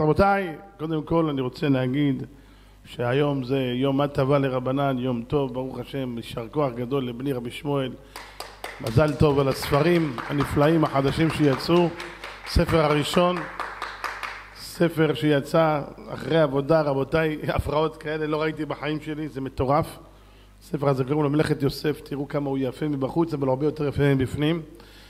רבותיי, קודם כל אני רוצה להגיד שהיום זה יום מה טבע לרבנן, יום טוב, ברוך השם, יישר כוח גדול לבני רבי שמואל. מזל טוב על הספרים הנפלאים החדשים שיצאו. ספר הראשון, ספר שיצא אחרי עבודה, רבותיי, הפרעות כאלה לא ראיתי בחיים שלי, זה מטורף. הספר הזה קוראים לו מלאכת יוסף, תראו כמה הוא יפה מבחוץ, אבל הרבה יותר יפה מבפנים.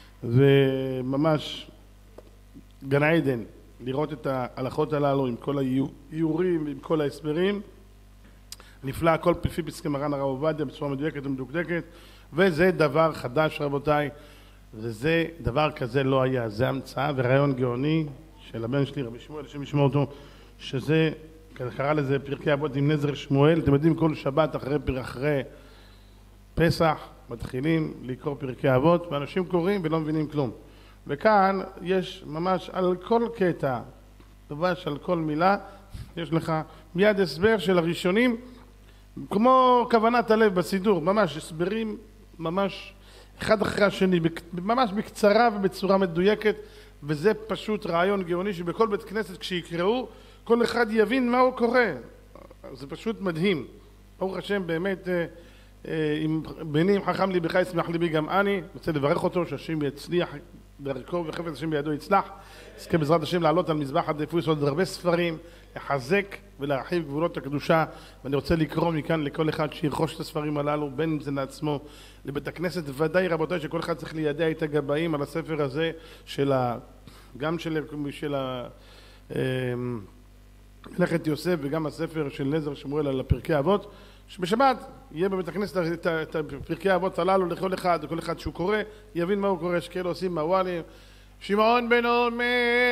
וממש גן עדן, לראות את ההלכות הללו עם כל האיורים, עם כל ההסברים. נפלא, הכל לפי פסקי מרן הרב עובדיה בצורה מדויקת ומדוקדקת, וזה דבר חדש רבותיי, וזה דבר כזה לא היה, זה המצאה ורעיון גאוני של הבן שלי רבי שמואל, השם ישמור אותו, שזה, קרא לזה פרקי אבות עם נזר שמואל. אתם יודעים כל שבת אחרי פסח מתחילים לקרוא פרקי אבות, ואנשים קוראים ולא מבינים כלום. וכאן יש ממש על כל קטע, ממש על כל מילה, יש לך מיד הסבר של הראשונים, כמו כוונת הלב בסידור, ממש הסברים, ממש אחד אחרי השני, ממש בקצרה ובצורה מדויקת, וזה פשוט רעיון גאוני שבכל בית כנסת כשיקראו, כל אחד יבין מה הוא קורא. זה פשוט מדהים. ברוך השם באמת, בני אם חכם לי בך ישמח ליבי גם אני, רוצה לברך אותו שהשם יצליח דרכו וחפץ השם בידו יצלח, יזכה בעזרת השם לעלות על מזבח הדפוס עוד הרבה ספרים, לחזק ולהרחיב גבולות הקדושה. ואני רוצה לקרוא מכאן לכל אחד שירכוש את הספרים הללו, בין אם זה לעצמו, לבית הכנסת. ודאי רבותיי שכל אחד צריך לידע את הגבאים על הספר הזה גם של מלאכת יוסף וגם הספר של נזר שמואל על פרקי אבות, שבשבת יהיה בבית הכנסת את פרקי האבות הללו לכל אחד, וכל אחד שהוא קורא יבין מה הוא קורא. שכאלה עושים מהוואלים, שמעון בן אומר,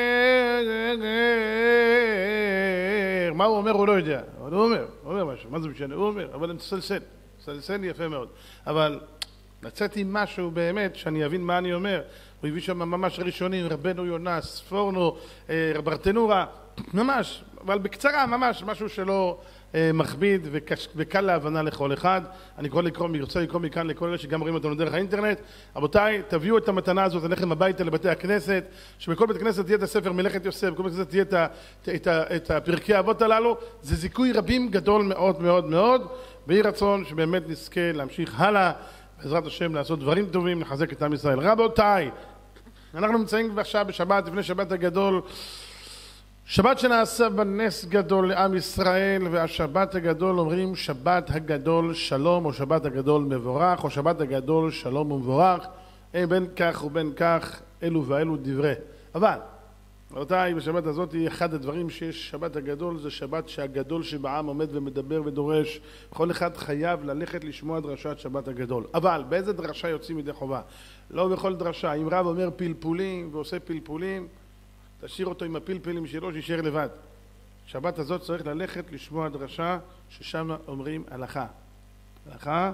מה הוא אומר הוא לא יודע, אבל הוא אומר משהו, מה זה משנה, הוא אומר, אבל אני סלסל יפה מאוד, אבל נצאתי משהו באמת שאני אבין מה אני אומר. הוא הביא שם ממש ראשונים, רבנו יונה, ספורנו, ברטנורה, ממש, אבל בקצרה ממש, משהו שלא מכביד וקל להבנה לכל אחד. אני רוצה לקרוא מכאן לכל אלה שגם רואים אותנו דרך האינטרנט. רבותיי, תביאו את המתנה הזאת אליכם הביתה לבתי הכנסת, שבכל בית כנסת תהיה את הספר מלאכת יוסף, בכל בית כנסת תהיה את הפרקי האבות הללו. זה זיכוי רבים גדול מאוד מאוד מאוד, ויהי רצון שבאמת נזכה להמשיך הלאה בעזרת השם לעשות דברים טובים, לחזק את עם ישראל. רבותיי, אנחנו נמצאים עכשיו בשבת, לפני שבת הגדול, שבת שנעשה בנס גדול לעם ישראל, והשבת הגדול אומרים שבת הגדול שלום, או שבת הגדול מבורך, או שבת הגדול שלום ומבורך. בין כך ובין כך, אלו ואלו דברי. אבל, רבותיי, בשבת הזאת אחד הדברים שיש שבת הגדול, זה שבת שהגדול שבעם עומד ומדבר ודורש. כל אחד חייב ללכת לשמוע דרשת שבת הגדול. אבל, באיזה דרשה יוצאים ידי חובה? לא בכל דרשה. אם רב אומר פלפולים ועושה פלפולים, תשאיר אותו עם הפלפלים שלו שישאר לבד. שבת הזאת צריך ללכת לשמוע דרשה ששם אומרים הלכה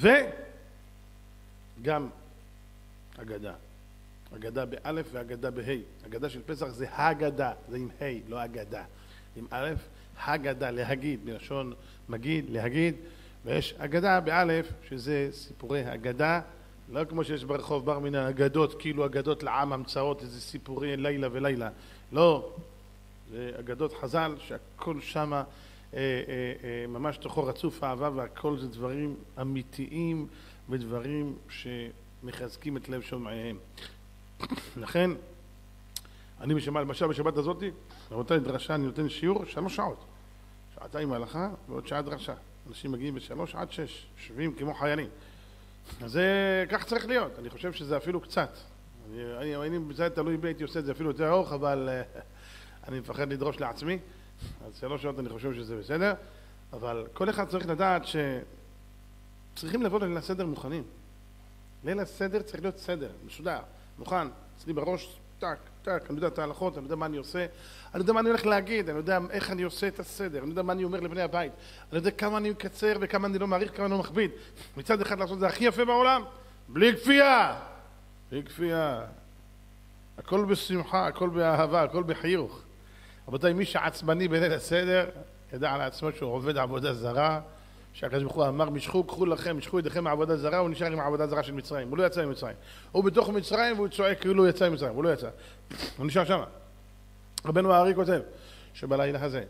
וגם אגדה. אגדה באלף ואגדה בה'. אגדה של פסח זה הגדה, זה עם ה', לא אגדה. עם אלף, הגדה, להגיד, מלשון מגיד, להגיד. ויש אגדה באלף, שזה סיפורי אגדה, לא כמו שיש ברחוב בר מן האגדות, כאילו אגדות לעם המצאות, איזה סיפורי לילה ולילה. לא, זה אגדות חז"ל, שהכל שמה ממש תוכו רצוף אהבה, והכל זה דברים אמיתיים ודברים שמחזקים את לב שומעיהם. לכן, אני למשל בשבת הזאת, רבותיי, דרשה, אני נותן שיעור 3 שעות. שעתיים הלכה ועוד שעה דרשה. אנשים מגיעים ב3 עד 6, יושבים כמו חיילים. אז זה כך צריך להיות. אני חושב שזה אפילו קצת. אני בזה תלוי בי, הייתי עושה את זה אפילו יותר ארוך, אבל אני מפחד לדרוש לעצמי. אז 3 שעות אני חושב שזה בסדר. אבל כל אחד צריך לדעת שצריכים לבוא ליל הסדר מוכנים. ליל הסדר צריך להיות סדר, מסודר, מוכן. אצלי בראש, טק, אני יודע את ההלכות, אני יודע מה אני עושה, אני יודע מה אני הולך להגיד, אני יודע איך אני עושה את הסדר, אני יודע מה אני אומר לבני הבית, אני יודע כמה אני מקצר וכמה אני לא מעריך, כמה אני לא מכביד. מצד אחד לעשות את זה הכי יפה בעולם, בלי כפייה. הכל בשמחה, הכל באהבה, הכל בחיוך. רבותיי, מי שעצבני בליל הסדר, ידע על עצמו שהוא עובד עבודה זרה, שהקדוש ברוך הוא אמר, משכו ידיכם מעבודה זרה, הוא נשאר עם העבודה זרה של מצרים, הוא לא יצא ממצרים. הוא בתוך מצרים והוא צועק כאילו הוא יצא ממצרים, הוא לא יצא. הוא נשאר שם. רבנו הארי כותב, שבלילה הזה,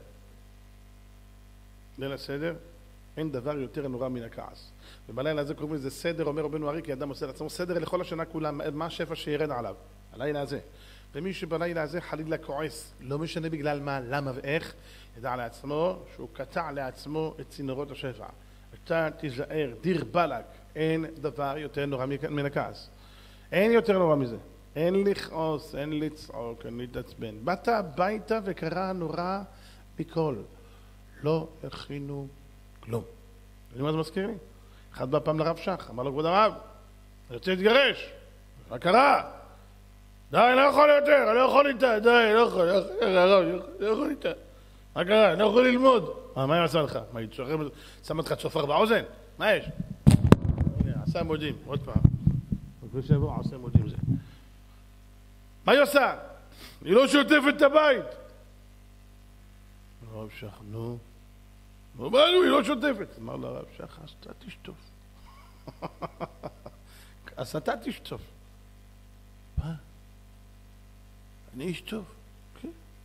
ליל הסדר, אין דבר יותר נורא מן הכעס. ובלילה הזה קוראים לזה סדר, אומר רבנו ארי, כי אדם עושה לעצמו סדר לכל השנה כולה, מה השפע שירד עליו, הלילה הזה. ומי שבלילה הזה חלילה כועס, לא משנה בגלל מה, למה ואיך, ידע לעצמו שהוא קטע לעצמו את צינורות השפע. אתה תיזהר, דיר בלק, אין דבר יותר נורא מן הכעס. אין יותר נורא מזה. אין לכעוס, אין לצעוק, אין להתעצבן. באת הביתה וקרה נורא מכל. לא הכינו כלום. יודעים מה זה מזכיר לי? אחד בא פעם לרב שח, אמר לו, כבוד הרב, אני רוצה להתגרש. מה קרה? די, אני לא יכול יותר, אני לא יכול איתה, די, אני לא יכול איתה. מה קרה? אני לא יכול ללמוד. מה היא עשה לך? מה, היא שמה אותך צופר באוזן? מה יש? הנה, עשה מודים, עוד פעם. וכפי שבוע עושה מודים זה. מה היא עושה? היא לא שוטפת את הבית. הרב שח, נו. היא לא שוטפת. אמר לה, הרב שח, אז אתה תשטוף. אז אתה תשטוף. מה? אני איש טוב. כן.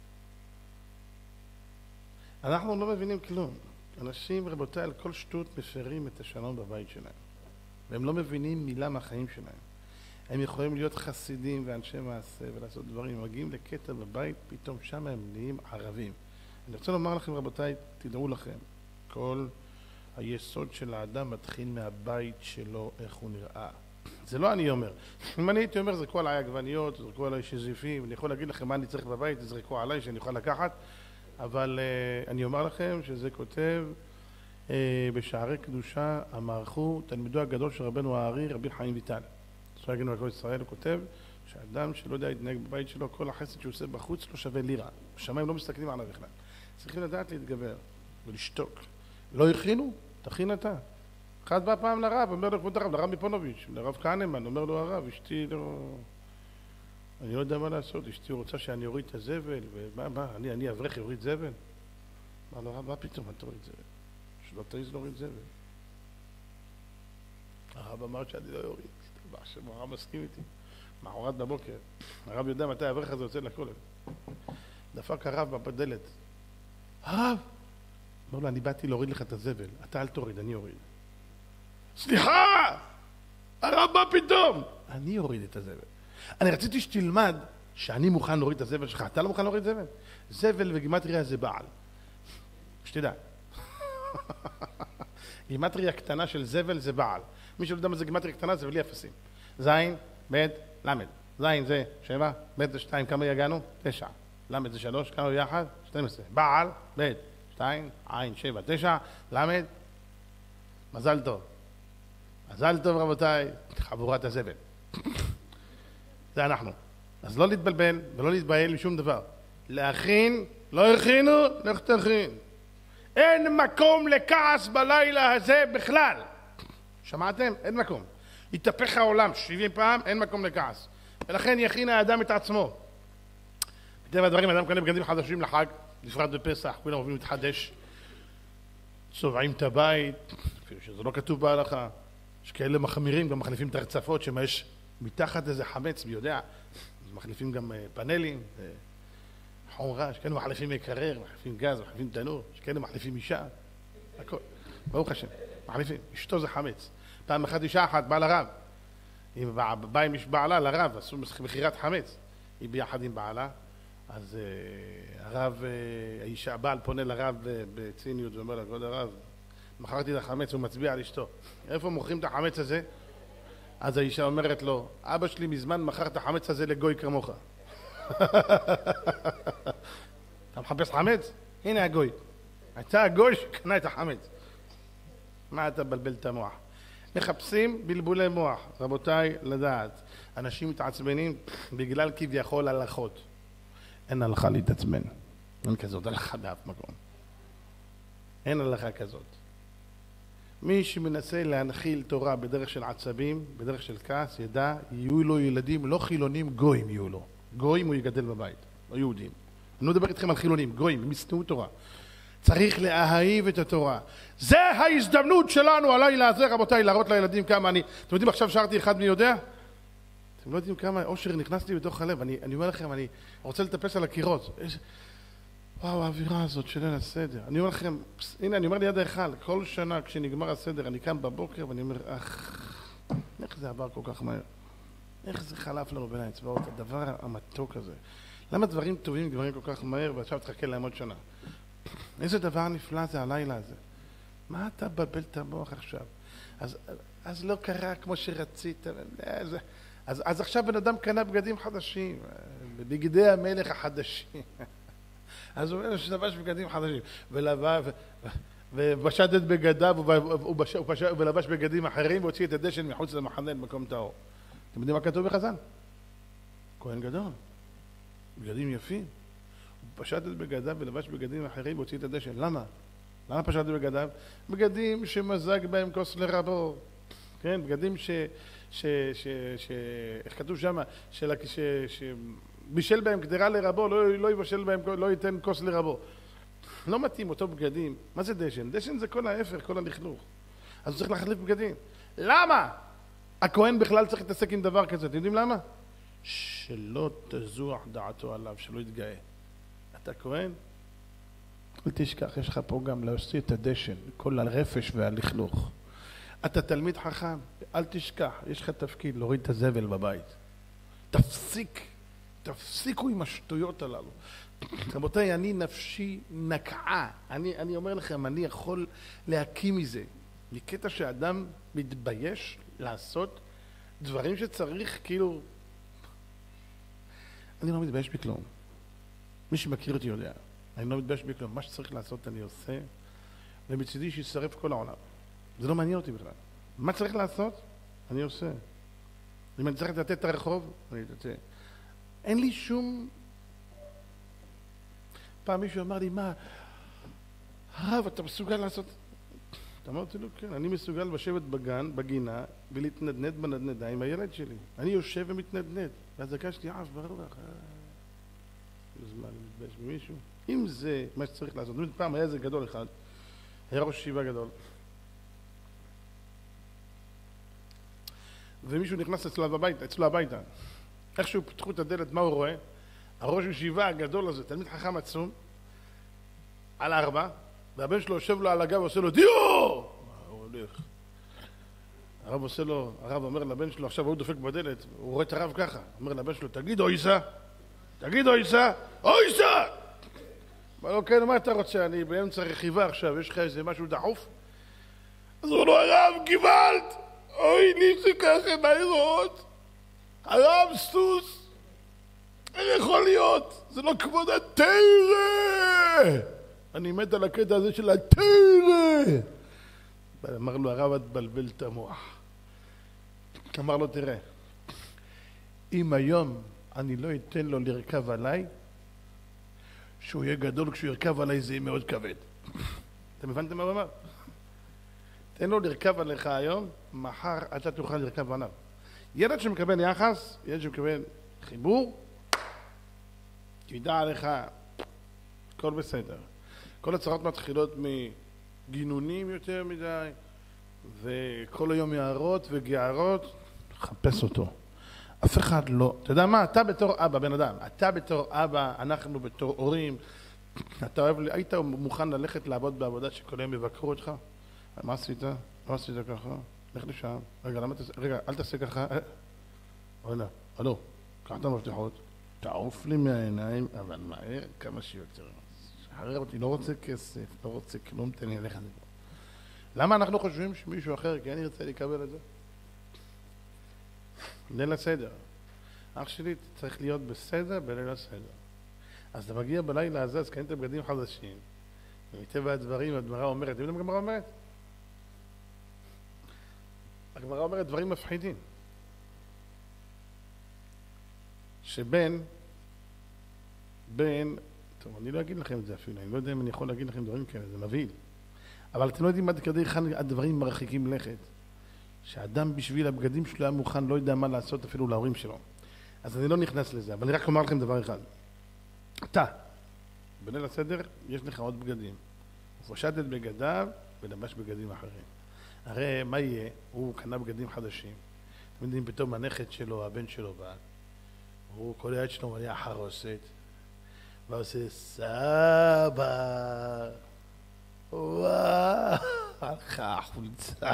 אנחנו לא מבינים כלום. אנשים, רבותיי, על כל שטות מפרים את השלום בבית שלהם. והם לא מבינים מילה מהחיים שלהם. הם יכולים להיות חסידים ואנשי מעשה ולעשות דברים. הם מגיעים לקטע בבית, פתאום שם הם נהיים ערבים. אני רוצה לומר לכם, רבותיי, תדעו לכם, כל היסוד של האדם מתחיל מהבית שלו, איך הוא נראה. זה לא אני אומר. אם אני הייתי אומר, זרקו עליי עגבניות, זרקו עליי שזיפים, אני יכול להגיד לכם מה אני צריך בבית, זרקו עליי שאני יכול לקחת, אבל אני אומר לכם שזה כותב בשערי קדושה, המערכו תלמידו הגדול של רבנו הארי, רבי חיים ויטל. סוג הגנו לכל ישראל, הוא כותב שאדם שלא יודע להתנהג בבית שלו, כל החסד שהוא עושה בחוץ לא שווה לירה. בשמיים לא מסתכלים עליו בכלל. צריכים לדעת להתגבר ולשתוק. לא הכינו? תכין אתה. אחד בא פעם לרב, אומר לו כבוד הרב, לרב מפונוביץ', לרב כהנמן, אומר לו הרב, אשתי לא... אני לא יודע מה לעשות, אשתי רוצה שאני אוריד את הזבל, ומה, אני אברך יוריד זבל? אמר לו הרב, מה פתאום אתה תוריד זבל? שלא תעיז להוריד זבל. הרב אמר שאני לא יוריד, הרב מסכים איתי. מחרת בבוקר, הרב יודע מתי האברך הזה יוצא לכולל. דפק הרב בדלת. הרב! אמר לו, אני באתי להוריד לך את הזבל, אתה אל תוריד, אני אוריד. סליחה! הרב, מה פתאום? אני אוריד את הזבל. אני רציתי שתלמד שאני מוכן להוריד את הזבל שלך. אתה לא מוכן להוריד זבל? זבל וגימטריה זה בעל. שתדע. גימטריה קטנה של זבל זה בעל. מי שלא יודע מה זה גימטריה קטנה זה בלי אפסים. זין, ב', למד. זין זה 7, ב' זה 2, כמה יגענו? 9. למד זה 3, כמה יחד? 12. בעל, ב', 2, עין, 7, 9, למד. מזל טוב. מזל טוב רבותיי, חבורת הזבל. זה אנחנו. אז לא להתבלבל ולא להתבהל משום דבר. להכין, לא הכינו, לך תכין. אין מקום לכעס בלילה הזה בכלל. שמעתם? אין מקום. יתהפך העולם 70 פעם, אין מקום לכעס. ולכן יכין האדם את עצמו. בטבע הדברים, האדם קונה בגדים חדשים לחג, בפרט בפסח, כולם אוהבים להתחדש. צובעים את הבית, אפילו שזה לא כתוב בהלכה. יש כאלה מחמירים, גם מחליפים את הרצפות, שמה יש מתחת איזה חמץ, מי יודע. אז מחליפים גם פאנלים, חומרה, יש כאלה מחליפים מקרר, מחליפים גז, מחליפים תנור, יש כאלה מחליפים אישה, הכל. ברוך השם, מחליפים. אשתו זה חמץ. פעם אחת אישה אחת באה לרב. היא באה עם בעלה לרב, עשו מחירת חמץ. היא ביחד עם בעלה. אז הרב, האישה, הבעל פונה לרב בציניות ואומר לה, כבוד הרב, מכרתי את החמץ, הוא מצביע על אשתו. איפה מוכרים את החמץ הזה? אז האישה אומרת לו, אבא שלי מזמן מכר את החמץ הזה לגוי כמוך. אתה מחפש חמץ? הנה הגוי. אתה הגוי שקנה את החמץ. מה אתה בלבל את המוח? מחפשים בלבולי מוח. רבותיי, לדעת. אנשים מתעצבנים בגלל כביכול הלכות. אין הלכה להתעצבן. אין כזאת הלכה באף מקום. אין הלכה כזאת. מי שמנסה להנחיל תורה בדרך של עצבים, בדרך של כעס, ידע, יהיו לו ילדים לא חילונים, גויים יהיו לו. גויים הוא יגדל בבית, לא יהודים. אני לא מדבר איתכם על חילונים, גויים, הם ישנאו תורה. צריך להאהיב את התורה. זה ההזדמנות שלנו הלילה הזה, רבותיי, להראות לילדים כמה אני... אתם יודעים, עכשיו שרתי אחד מי יודע? אתם לא יודעים כמה אושר נכנס לי בתוך הלב. אני אומר לכם, אני רוצה לטפס על הקירות. וואו, האווירה הזאת של ליל הסדר. אני אומר לכם, הנה, אני אומר ליד ההיכל, כל שנה כשנגמר הסדר, אני קם בבוקר ואני אומר, איך זה עבר כל כך מהר? איך זה חלף לנו בין האצבעות, הדבר המתוק הזה? למה דברים טובים נגמרים כל כך מהר ועכשיו תחכה להם עוד שנה? איזה דבר נפלא זה הלילה הזה. מה אתה מבלבל את המוח עכשיו? אז לא קרה כמו שרצית. אז עכשיו בן אדם קנה בגדים חדשים, בבגדי המלך החדשים. אז הוא אומר שלבש בגדים חדשים, ובשט את בגדיו, ולבש בגדים אחרים, והוציא את הדשן מחוץ למחנה למקום טהור. אתם יודעים מה כתוב בחז"ל? כהן גדול, בגדים יפים. הוא פשט את בגדיו ולבש בגדים אחרים והוציא את הדשן. למה? למה פשט את בגדיו? בגדים שמזג בהם כוס לרבו. כן, בגדים איך כתוב שם? בישל בהם קדרה לרבו, לא יבשל בהם, לא ייתן כוס לרבו. לא מתאים אותו בגדים. מה זה דשן? דשן זה כל ההפך, כל הלכלוך. אז הוא צריך להחליף בגדים. למה? הכהן בכלל צריך להתעסק עם דבר כזה. אתם יודעים למה? שלא תזוח דעתו עליו, שלא יתגאה. אתה כהן? אל תשכח, יש לך פה גם להוציא את הדשן, כל הרפש והלכלוך. אתה תלמיד חכם, אל תשכח, יש לך תפקיד להוריד את הזבל בבית. תפסיקו עם השטויות הללו. רבותיי, אני נפשי נקעה. אני אומר לכם, אני יכול להקים מזה. מקטע שאדם מתבייש לעשות דברים שצריך, כאילו... אני לא מתבייש בכלום. מי שמכיר אותי יודע. אני לא מתבייש בכלום. מה שצריך לעשות אני עושה, ומצידי שישרף כל העולם. זה לא מעניין אותי בכלל. מה צריך לעשות? אני עושה. אם אני צריך לתת את הרחוב, אני אתתה. אין לי שום... פעם מישהו אמר לי, מה? הרב, אתה מסוגל לעשות... אמרתי לו, כן, אני מסוגל לשבת בגן, בגינה, ולהתנדנד בנדנדה עם הילד שלי. אני יושב ומתנדנד. ואז הקשתי, ברוח. זמן, אני מתבייש במישהו. אם זה מה שצריך לעשות, פעם היה איזה גדול אחד, היה ראש ישיבה גדול. ומישהו נכנס אצלו הביתה. איכשהו פתחו את הדלת, מה הוא רואה? הראש ישיבה הגדול הזה, תלמיד חכם עצום, על 4, והבן שלו יושב לו על הגב ועושה לו, דיו! הוא הולך. הרב אומר לבן שלו, עכשיו הוא דופק בדלת, הוא רואה את הרב ככה, אומר לבן שלו, תגיד אויסה, אויסה! אמר לו, כן, מה אתה רוצה? אני באמצע רכיבה עכשיו, יש לך איזה משהו דחוף? אז הוא אומר לו, הרב, גיבלת! אוי, לי שכך עיניי רואות! הרב, סוס! איך יכול להיות? זה לא כבוד התורה! אני מת על הקטע הזה של התורה! אמר לו, הרב, את בלבל את המוח. אמר לו, תראה, אם היום אני לא אתן לו לרכב עליי, שהוא יהיה גדול, כשהוא ירכב עליי זה יהיה מאוד כבד. אתם הבנתם מה הוא אמר? תן לו לרכב עליך היום, מחר אתה תוכל לרכב עליו. ילד שמקבל יחס, ילד שמקבל חיבור, תדע עליך, הכל בסדר. כל הצרות מתחילות מגינונים יותר מדי, וכל היום יערות וגערות, חפש אותו. אף אחד לא, אתה יודע מה? אתה בתור אבא, בן אדם, אתה בתור אבא, אנחנו בתור הורים, אתה אוהב, היית מוכן ללכת לעבוד בעבודה שכל היום יבקרו אותך? מה עשית? לא עשית ככה? לך לשם. רגע, אל תעשה ככה. הלו, קח את המפתחות, תעוף לי מהעיניים, אבל מהר כמה שיותר. שחרר אותי, לא רוצה כסף, לא רוצה כלום, תן לי ללכת. למה אנחנו חושבים שמישהו אחר כן ירצה לקבל את זה? ליל הסדר. אח שלי צריך להיות בסדר בליל הסדר. אז אתה מגיע בלילה הזה, אז קנית בגדים חדשים, ומטבע הדברים, הגמרא אומרת, אתם יודעים מה הגמרא אומרת? הגמרא אומרת דברים מפחידים. שבן, טוב, אני לא אגיד לכם את זה אפילו, אני לא יודע אם אני יכול להגיד לכם דברים כאלה, זה מבהיל. אבל אתם לא יודעים עד כדי כאן הדברים מרחיקים לכת. שאדם בשביל הבגדים שלו היה מוכן, לא יודע מה לעשות אפילו להורים שלו. אז אני לא נכנס לזה, אבל אני רק אומר לכם דבר אחד. אתה, בליל הסדר, יש לך עוד בגדים. הוא פשט את בגדיו ולבש בגדים אחרים. הרי מה יהיה? הוא קנה בגדים חדשים. אתם יודעים, פתאום הנכד שלו, הבן שלו בא. הוא כל היד שלו מלא חרוסת. ועושה סבא. וואו, הלכה החולצה.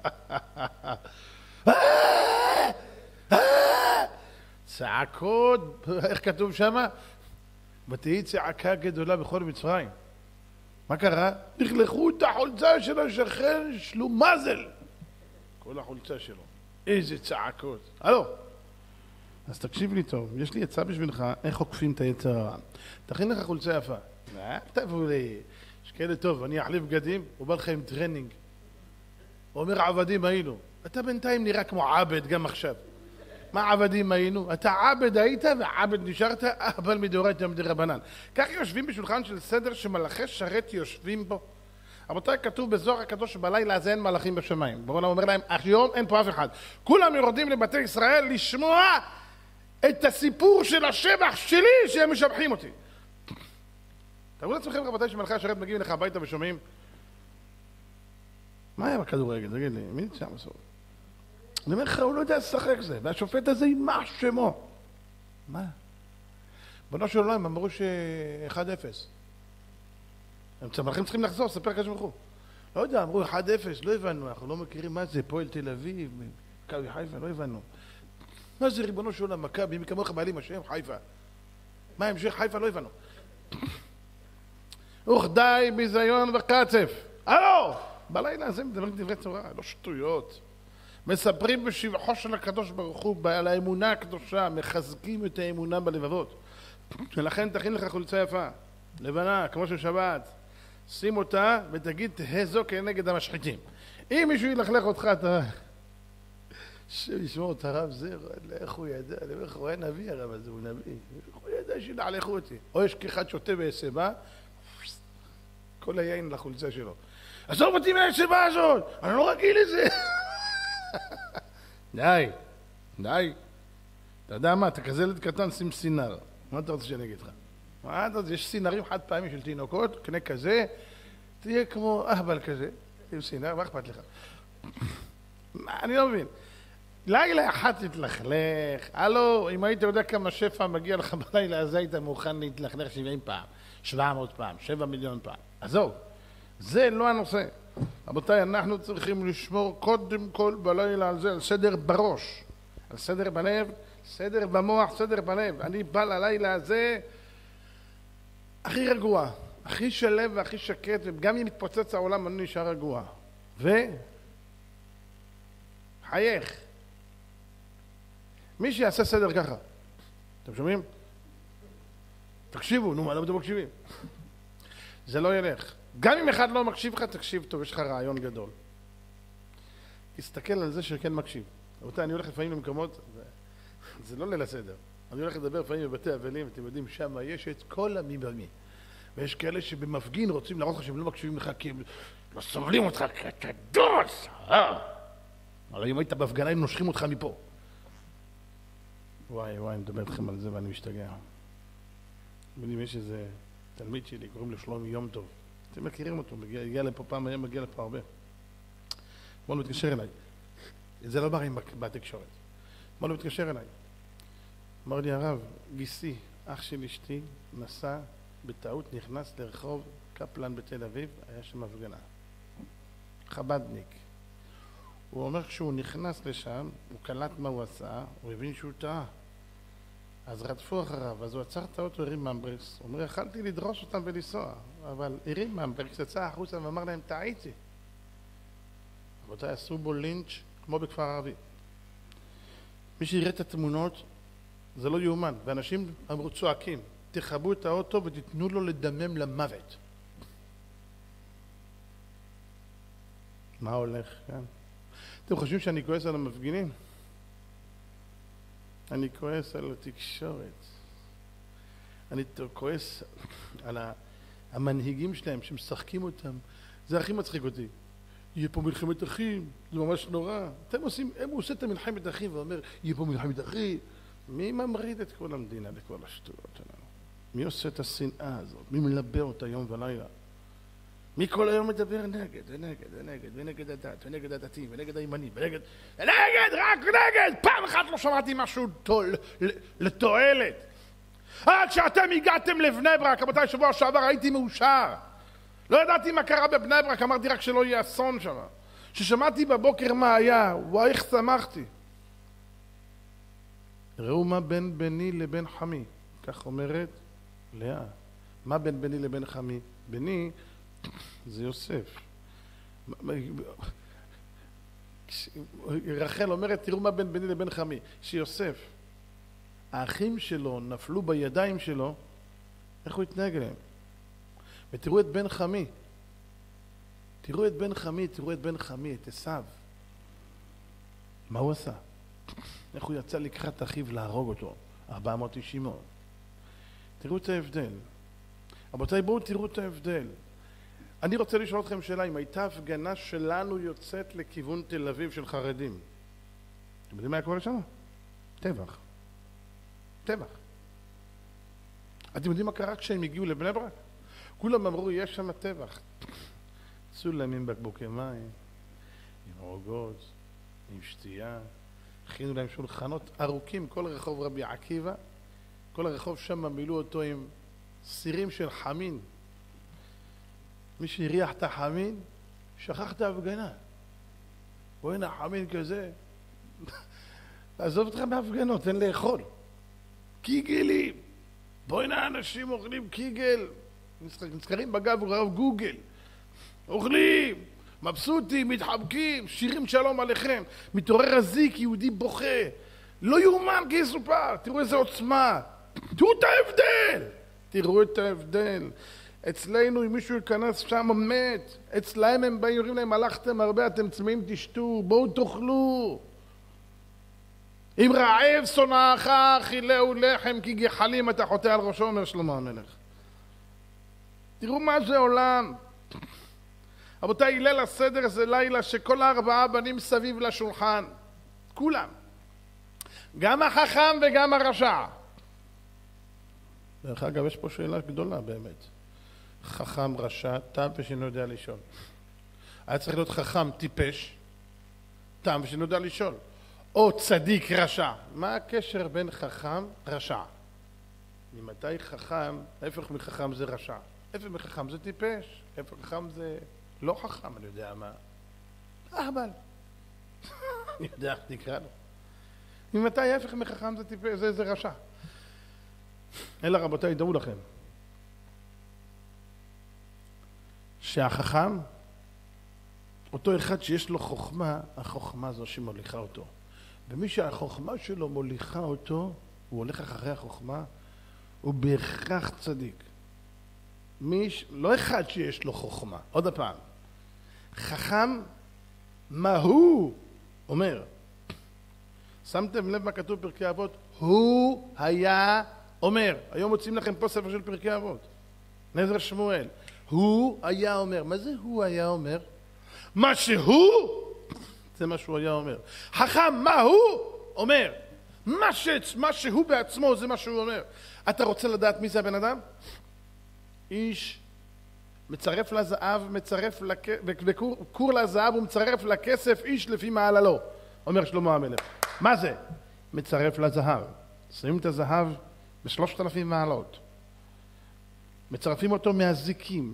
צעקות, איך כתוב שמה? ותהי צעקה גדולה בכל מצרים. מה קרה? לכלכו את החולצה של השכן שלום מזל. כל החולצה שלו. איזה צעקות. הלו. אז תקשיב לי טוב, יש לי עצה בשבילך איך עוקפים את היצר הרע. תכין לך חולצה יפה. תבוא לי, יש כאלה טוב, אני אחליף בגדים, הוא בא לך עם טרנינג. הוא אומר עבדים היינו. אתה בינתיים נראה כמו עבד גם עכשיו. מה עבדים היינו? אתה עבד היית ועבד נשארת, אבל מדאורייתא ומדרבנן. כך יושבים בשולחן של סדר שמלאכי שרת יושבים בו. רבותיי, כתוב בזוהר הקדוש שבלילה הזה אין מלאכים בשמיים. בורא אומר להם, היום אין פה אף אחד. כולם יורדים לבתי ישראל לשמוע את הסיפור של השבח שלי שהם משבחים אותי. תראו לעצמכם רבותיי שמלאכי השרת מגיעים לך הביתה ושומעים. מה היה בכדורגל? תגיד לי, מי נצא מסור? אני אומר לך, הוא לא יודע לשחק זה, והשופט הזה יימח שמו. מה? בנו של עולם, אמרו ש1-0. המלאכים צריכים לחזור, ספר קדוש ברוך הוא. לא יודע, אמרו 1-0, לא הבנו, אנחנו לא מכירים מה זה, פועל תל אביב, מכבי חיפה, לא הבנו. מה זה ריבונו של עולם, מכבי, מי כמוך בעלים השם, חיפה. מה המשך חיפה, לא הבנו. וכדי ביזיון וקצף. הלו! בלילה הזה מדברים דברי תורה, לא שטויות. מספרים בשבחו של הקדוש ברוך הוא, על האמונה הקדושה, מחזקים את האמונה בלבבות. ולכן תכין לך חולצה יפה, לבנה, כמו של שבת. שים אותה ותגיד, תהא זו כנגד המשחיתים. אם מישהו ילכלך אותך, אתה... שישמעו את הרב זה, איך הוא ידע, איך הוא היה נביא הרב הזה, הוא נביא. איך הוא ידע שילעלכו אותי. או יש כאחד שותה בהסבה, כל היין לחולצה שלו. עזוב אותי מההסבה הזאת, אני לא רגיל לזה. די, די. אתה יודע מה, אתה כזה ילד קטן, שים סינר. מה אתה רוצה שאני אגיד לך? מה אתה רוצה? יש סינרים חד פעמים של תינוקות, קנה כזה, תהיה כמו אהבל כזה, עם סינר, מה אכפת לך? אני לא מבין. לילה אחת תתלכלך, הלו, אם היית יודע כמה שפע מגיע לך בלילה הזה, היית מוכן להתלכלך 70 פעם, 700 פעם, 7 מיליון פעם. עזוב, זה לא הנושא. רבותיי, אנחנו צריכים לשמור קודם כל בלילה על זה, על סדר בראש, על סדר בלב, סדר במוח, סדר בלב. אני בא ללילה הזה הכי רגוע, הכי שלב והכי שקט, וגם אם מתפוצץ העולם אני נשאר רגוע. חייך. מי שיעשה סדר ככה, אתם שומעים? תקשיבו, נו, מה לא אתם מקשיבים? זה לא ילך. גם אם אחד לא מקשיב לך, תקשיב טוב, יש לך רעיון גדול. תסתכל על זה שכן מקשיב. רבותיי, אני הולך לפעמים למקומות, זה לא ליל הסדר. אני הולך לדבר לפעמים בבתי אבלים, אתם יודעים, שם יש את כל המי במי. ויש כאלה שבמפגין רוצים להראות לך שהם לא מקשיבים לך, כי הם לא סובלים אותך כתדוס. הרי אם היית בהפגנה, הם נושכים אותך מפה. וואי, אני מדבר איתכם על זה ואני משתגע. יש איזה תלמיד שלי, קוראים לו שלומי יום טוב. אתם מכירים אותו, הגיע לפה פעם, היה מגיע לפה הרבה. בוא לא מתקשר אליי. זה לא מראים בתקשורת. בוא לא מתקשר אליי. אמר לי הרב, גיסי, אח של אשתי, נסע בטעות, נכנס לרחוב קפלן בתל אביב, היה שם הפגנה. חבדניק. הוא אומר כשהוא נכנס לשם, הוא קלט מה הוא עשה, הוא הבין שהוא טעה. אז רדפו אחריו, אז הוא עצר את האוטו, הרים ממברקס. הוא אומר, יכלתי לדרוש אותם ולנסוע, אבל הרים ממברקס, יצא החוצה ואמר להם, טעיתי. רבותיי, עשו בו לינץ' כמו בכפר ערבי. מי שיראה את התמונות, זה לא יאומן. ואנשים אמרו צועקים, תחבו את האוטו ותתנו לו לדמם למוות. מה הולך כאן? אתם חושבים שאני כועס על המפגינים? אני כועס על התקשורת. אני כועס על המנהיגים שלהם שמשחקים אותם. זה הכי מצחיק אותי. יהיה פה מלחמת אחים, זה ממש נורא. הם עושים את המלחמת אחים ואומר, יהיה פה מלחמת אחים. מי ממריד את כל המדינה לכל השטויות שלנו? מי עושה את השנאה הזאת? מי מלבה אותה יום ולילה? מי כל היום מדבר נגד, ונגד הדת, ונגד הדתיים, ונגד הימנים, ונגד, רק נגד! פעם אחת לא שמעתי משהו לתועלת. כשאתם הגעתם לבני ברק, רבותיי, שבוע שעבר הייתי מאושר. לא ידעתי מה קרה בבני ברק, אמרתי רק שלא יהיה אסון שם. כששמעתי בבוקר מה היה, וואי, איך שמחתי. ראו מה בין בני לבין חמי, כך אומרת לאה. מה בין בני לבין חמי? בני זה יוסף. רחל אומרת, תראו מה בין בני לבין חמי. שיוסף, האחים שלו נפלו בידיים שלו, איך הוא התנהג להם? ותראו את בן חמי. תראו את בן חמי, תראו את בן חמי, את עשיו. מה הוא עשה? איך הוא יצא לקראת אחיו להרוג אותו? 490. תראו את ההבדל. רבותיי, בואו תראו את ההבדל. אני רוצה לשאול אתכם שאלה, אם הייתה הפגנה שלנו יוצאת לכיוון תל אביב של חרדים, אתם יודעים מה היה קורה לשם? טבח. טבח. אתם יודעים מה קרה כשהם הגיעו לבני ברק? כולם אמרו, יש שם טבח. צאו להם עם בקבוקי מים, עם עוגות, עם שתייה, הכינו להם שולחנות ארוכים, כל רחוב רבי עקיבא, כל הרחוב שם מילאו אותו עם סירים של חמין. מי שהריח את החמין, שכח את ההפגנה. בואי הנה חמין כזה, עזוב אותך בהפגנות, אין לאכול. קיגלים, בואי הנה אנשים אוכלים קיגל, נזכרים בגב ורב גוגל, אוכלים, מבסוטים, מתחבקים, שירים שלום עליכם, מתעורר הזיק, יהודי בוכה, לא יאומן כי יסופר, תראו איזה עוצמה, תראו את ההבדל, תראו את ההבדל. אצלנו אם מישהו ייכנס שם מת, אצלהם הם באים, יורים להם, הלכתם הרבה, אתם צמאים, תשתו, בואו תאכלו. אם רעב שונאך אכילהו לחם כי גחלים אתה חוטא על ראשו, אומר שלמה המלך. תראו מה זה עולם. רבותיי, ליל הסדר זה לילה שכל 4 בנים סביב לשולחן, כולם, גם החכם וגם הרשע. דרך אגב, יש פה שאלה גדולה באמת. חכם, רשע, תם ושאינו יודע לשאול. היה צריך להיות חכם, טיפש, תם ושאינו יודע לשאול. או צדיק, רשע. מה הקשר בין חכם, רשע? ממתי חכם, ההפך מחכם זה רשע. ההפך מחכם זה טיפש. ההפך מחכם זה לא חכם, אני יודע מה. אהבל. אני יודע איך תקרא לו. ממתי ההפך מחכם זה טיפש, זה רשע. אלא רבותיי, דעו לכם. שהחכם, אותו אחד שיש לו חוכמה, החוכמה זו שמוליכה אותו. ומי שהחוכמה שלו מוליכה אותו, הוא הולך אחרי החוכמה, הוא בהכרח צדיק. לא אחד שיש לו חוכמה. עוד הפעם. חכם, מה הוא אומר? שמתם לב מה כתוב פרקי אבות? הוא היה אומר. היום מוצאים לכם פה ספר של פרקי אבות. נזר שמואל. הוא היה אומר. מה זה הוא היה אומר? מה שהוא, זה מה שהוא היה אומר. חכם, מה הוא אומר? מה שהוא בעצמו זה מה שהוא אומר. אתה רוצה לדעת מי זה הבן אדם? איש מצרף לזהב, וכור לזהב ומצרף לכסף איש לפי מעללו, אומר שלמה המלך. מה זה? מצרף לזהב. שמים את הזהב ב3,000 מעלות. מצרפים אותו מהזיקים,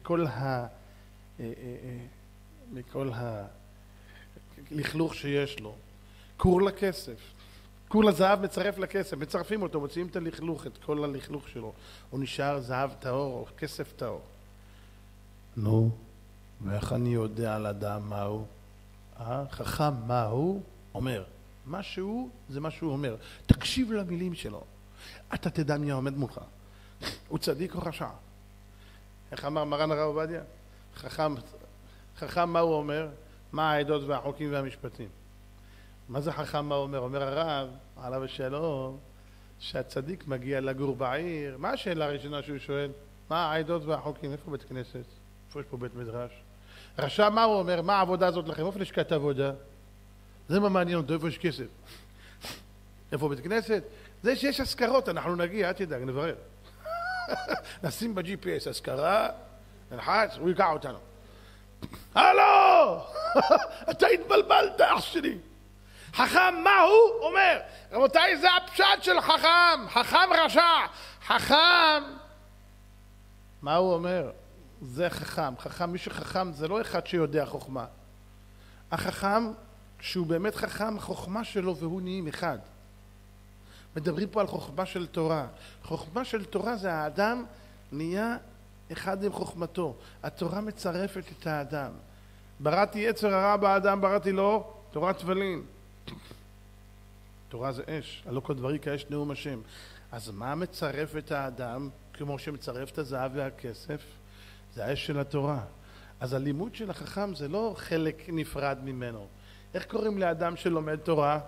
מכל הלכלוך שיש לו. כור לכסף. כור לזהב מצרף לכסף. מצרפים אותו, מוציאים את הלכלוך, את כל הלכלוך שלו. הוא נשאר זהב טהור או כסף טהור. נו, ואיך אני יודע לדעת מהו? חכם מהו? אומר. מה שהוא זה מה שהוא אומר. תקשיב למילים שלו. אתה תדע מי העומד מולך. הוא צדיק או רשע? איך אמר מרן הרב עובדיה? חכם מה הוא אומר? מה העדות והחוקים והמשפטים? מה זה חכם מה הוא אומר? אומר הרב, עליו השלום, שהצדיק מגיע לגור בעיר. מה השאלה הראשונה שהוא שואל? מה העדות והחוקים? איפה בית כנסת? איפה יש פה בית מדרש? רשע מה הוא אומר? מה העבודה הזאת לכם? איפה לשכת עבודה? זה מה מעניין אותו, איפה יש כסף? איפה בית כנסת? זה שיש הזכרות, אנחנו נגיע, אל תדאג, נברר. נשים ב-GPS הזכרה, נלחץ, הוא יקע אותנו. הלו! אתה התבלבלת, אח שלי. חכם, מה הוא אומר? רבותיי, זה הפשט של חכם. חכם רשע. חכם, מה הוא אומר? זה חכם. חכם, מי שחכם זה לא אחד שיודע חוכמה. החכם, שהוא באמת חכם, החוכמה שלו והוא נהיים אחד. מדברים פה על חוכמה של תורה. חוכמה של תורה זה האדם נהיה אחד עם חוכמתו. התורה מצרפת את האדם. בראתי יצר הרע באדם, בראתי לו תורת תבלין. תורה זה אש, הלא כל דברי כאש נאום השם. אז מה מצרף את האדם, כמו שמצרף את הזהב והכסף? זה האש של התורה. אז הלימוד של החכם זה לא חלק נפרד ממנו. איך קוראים לאדם שלומד תורה?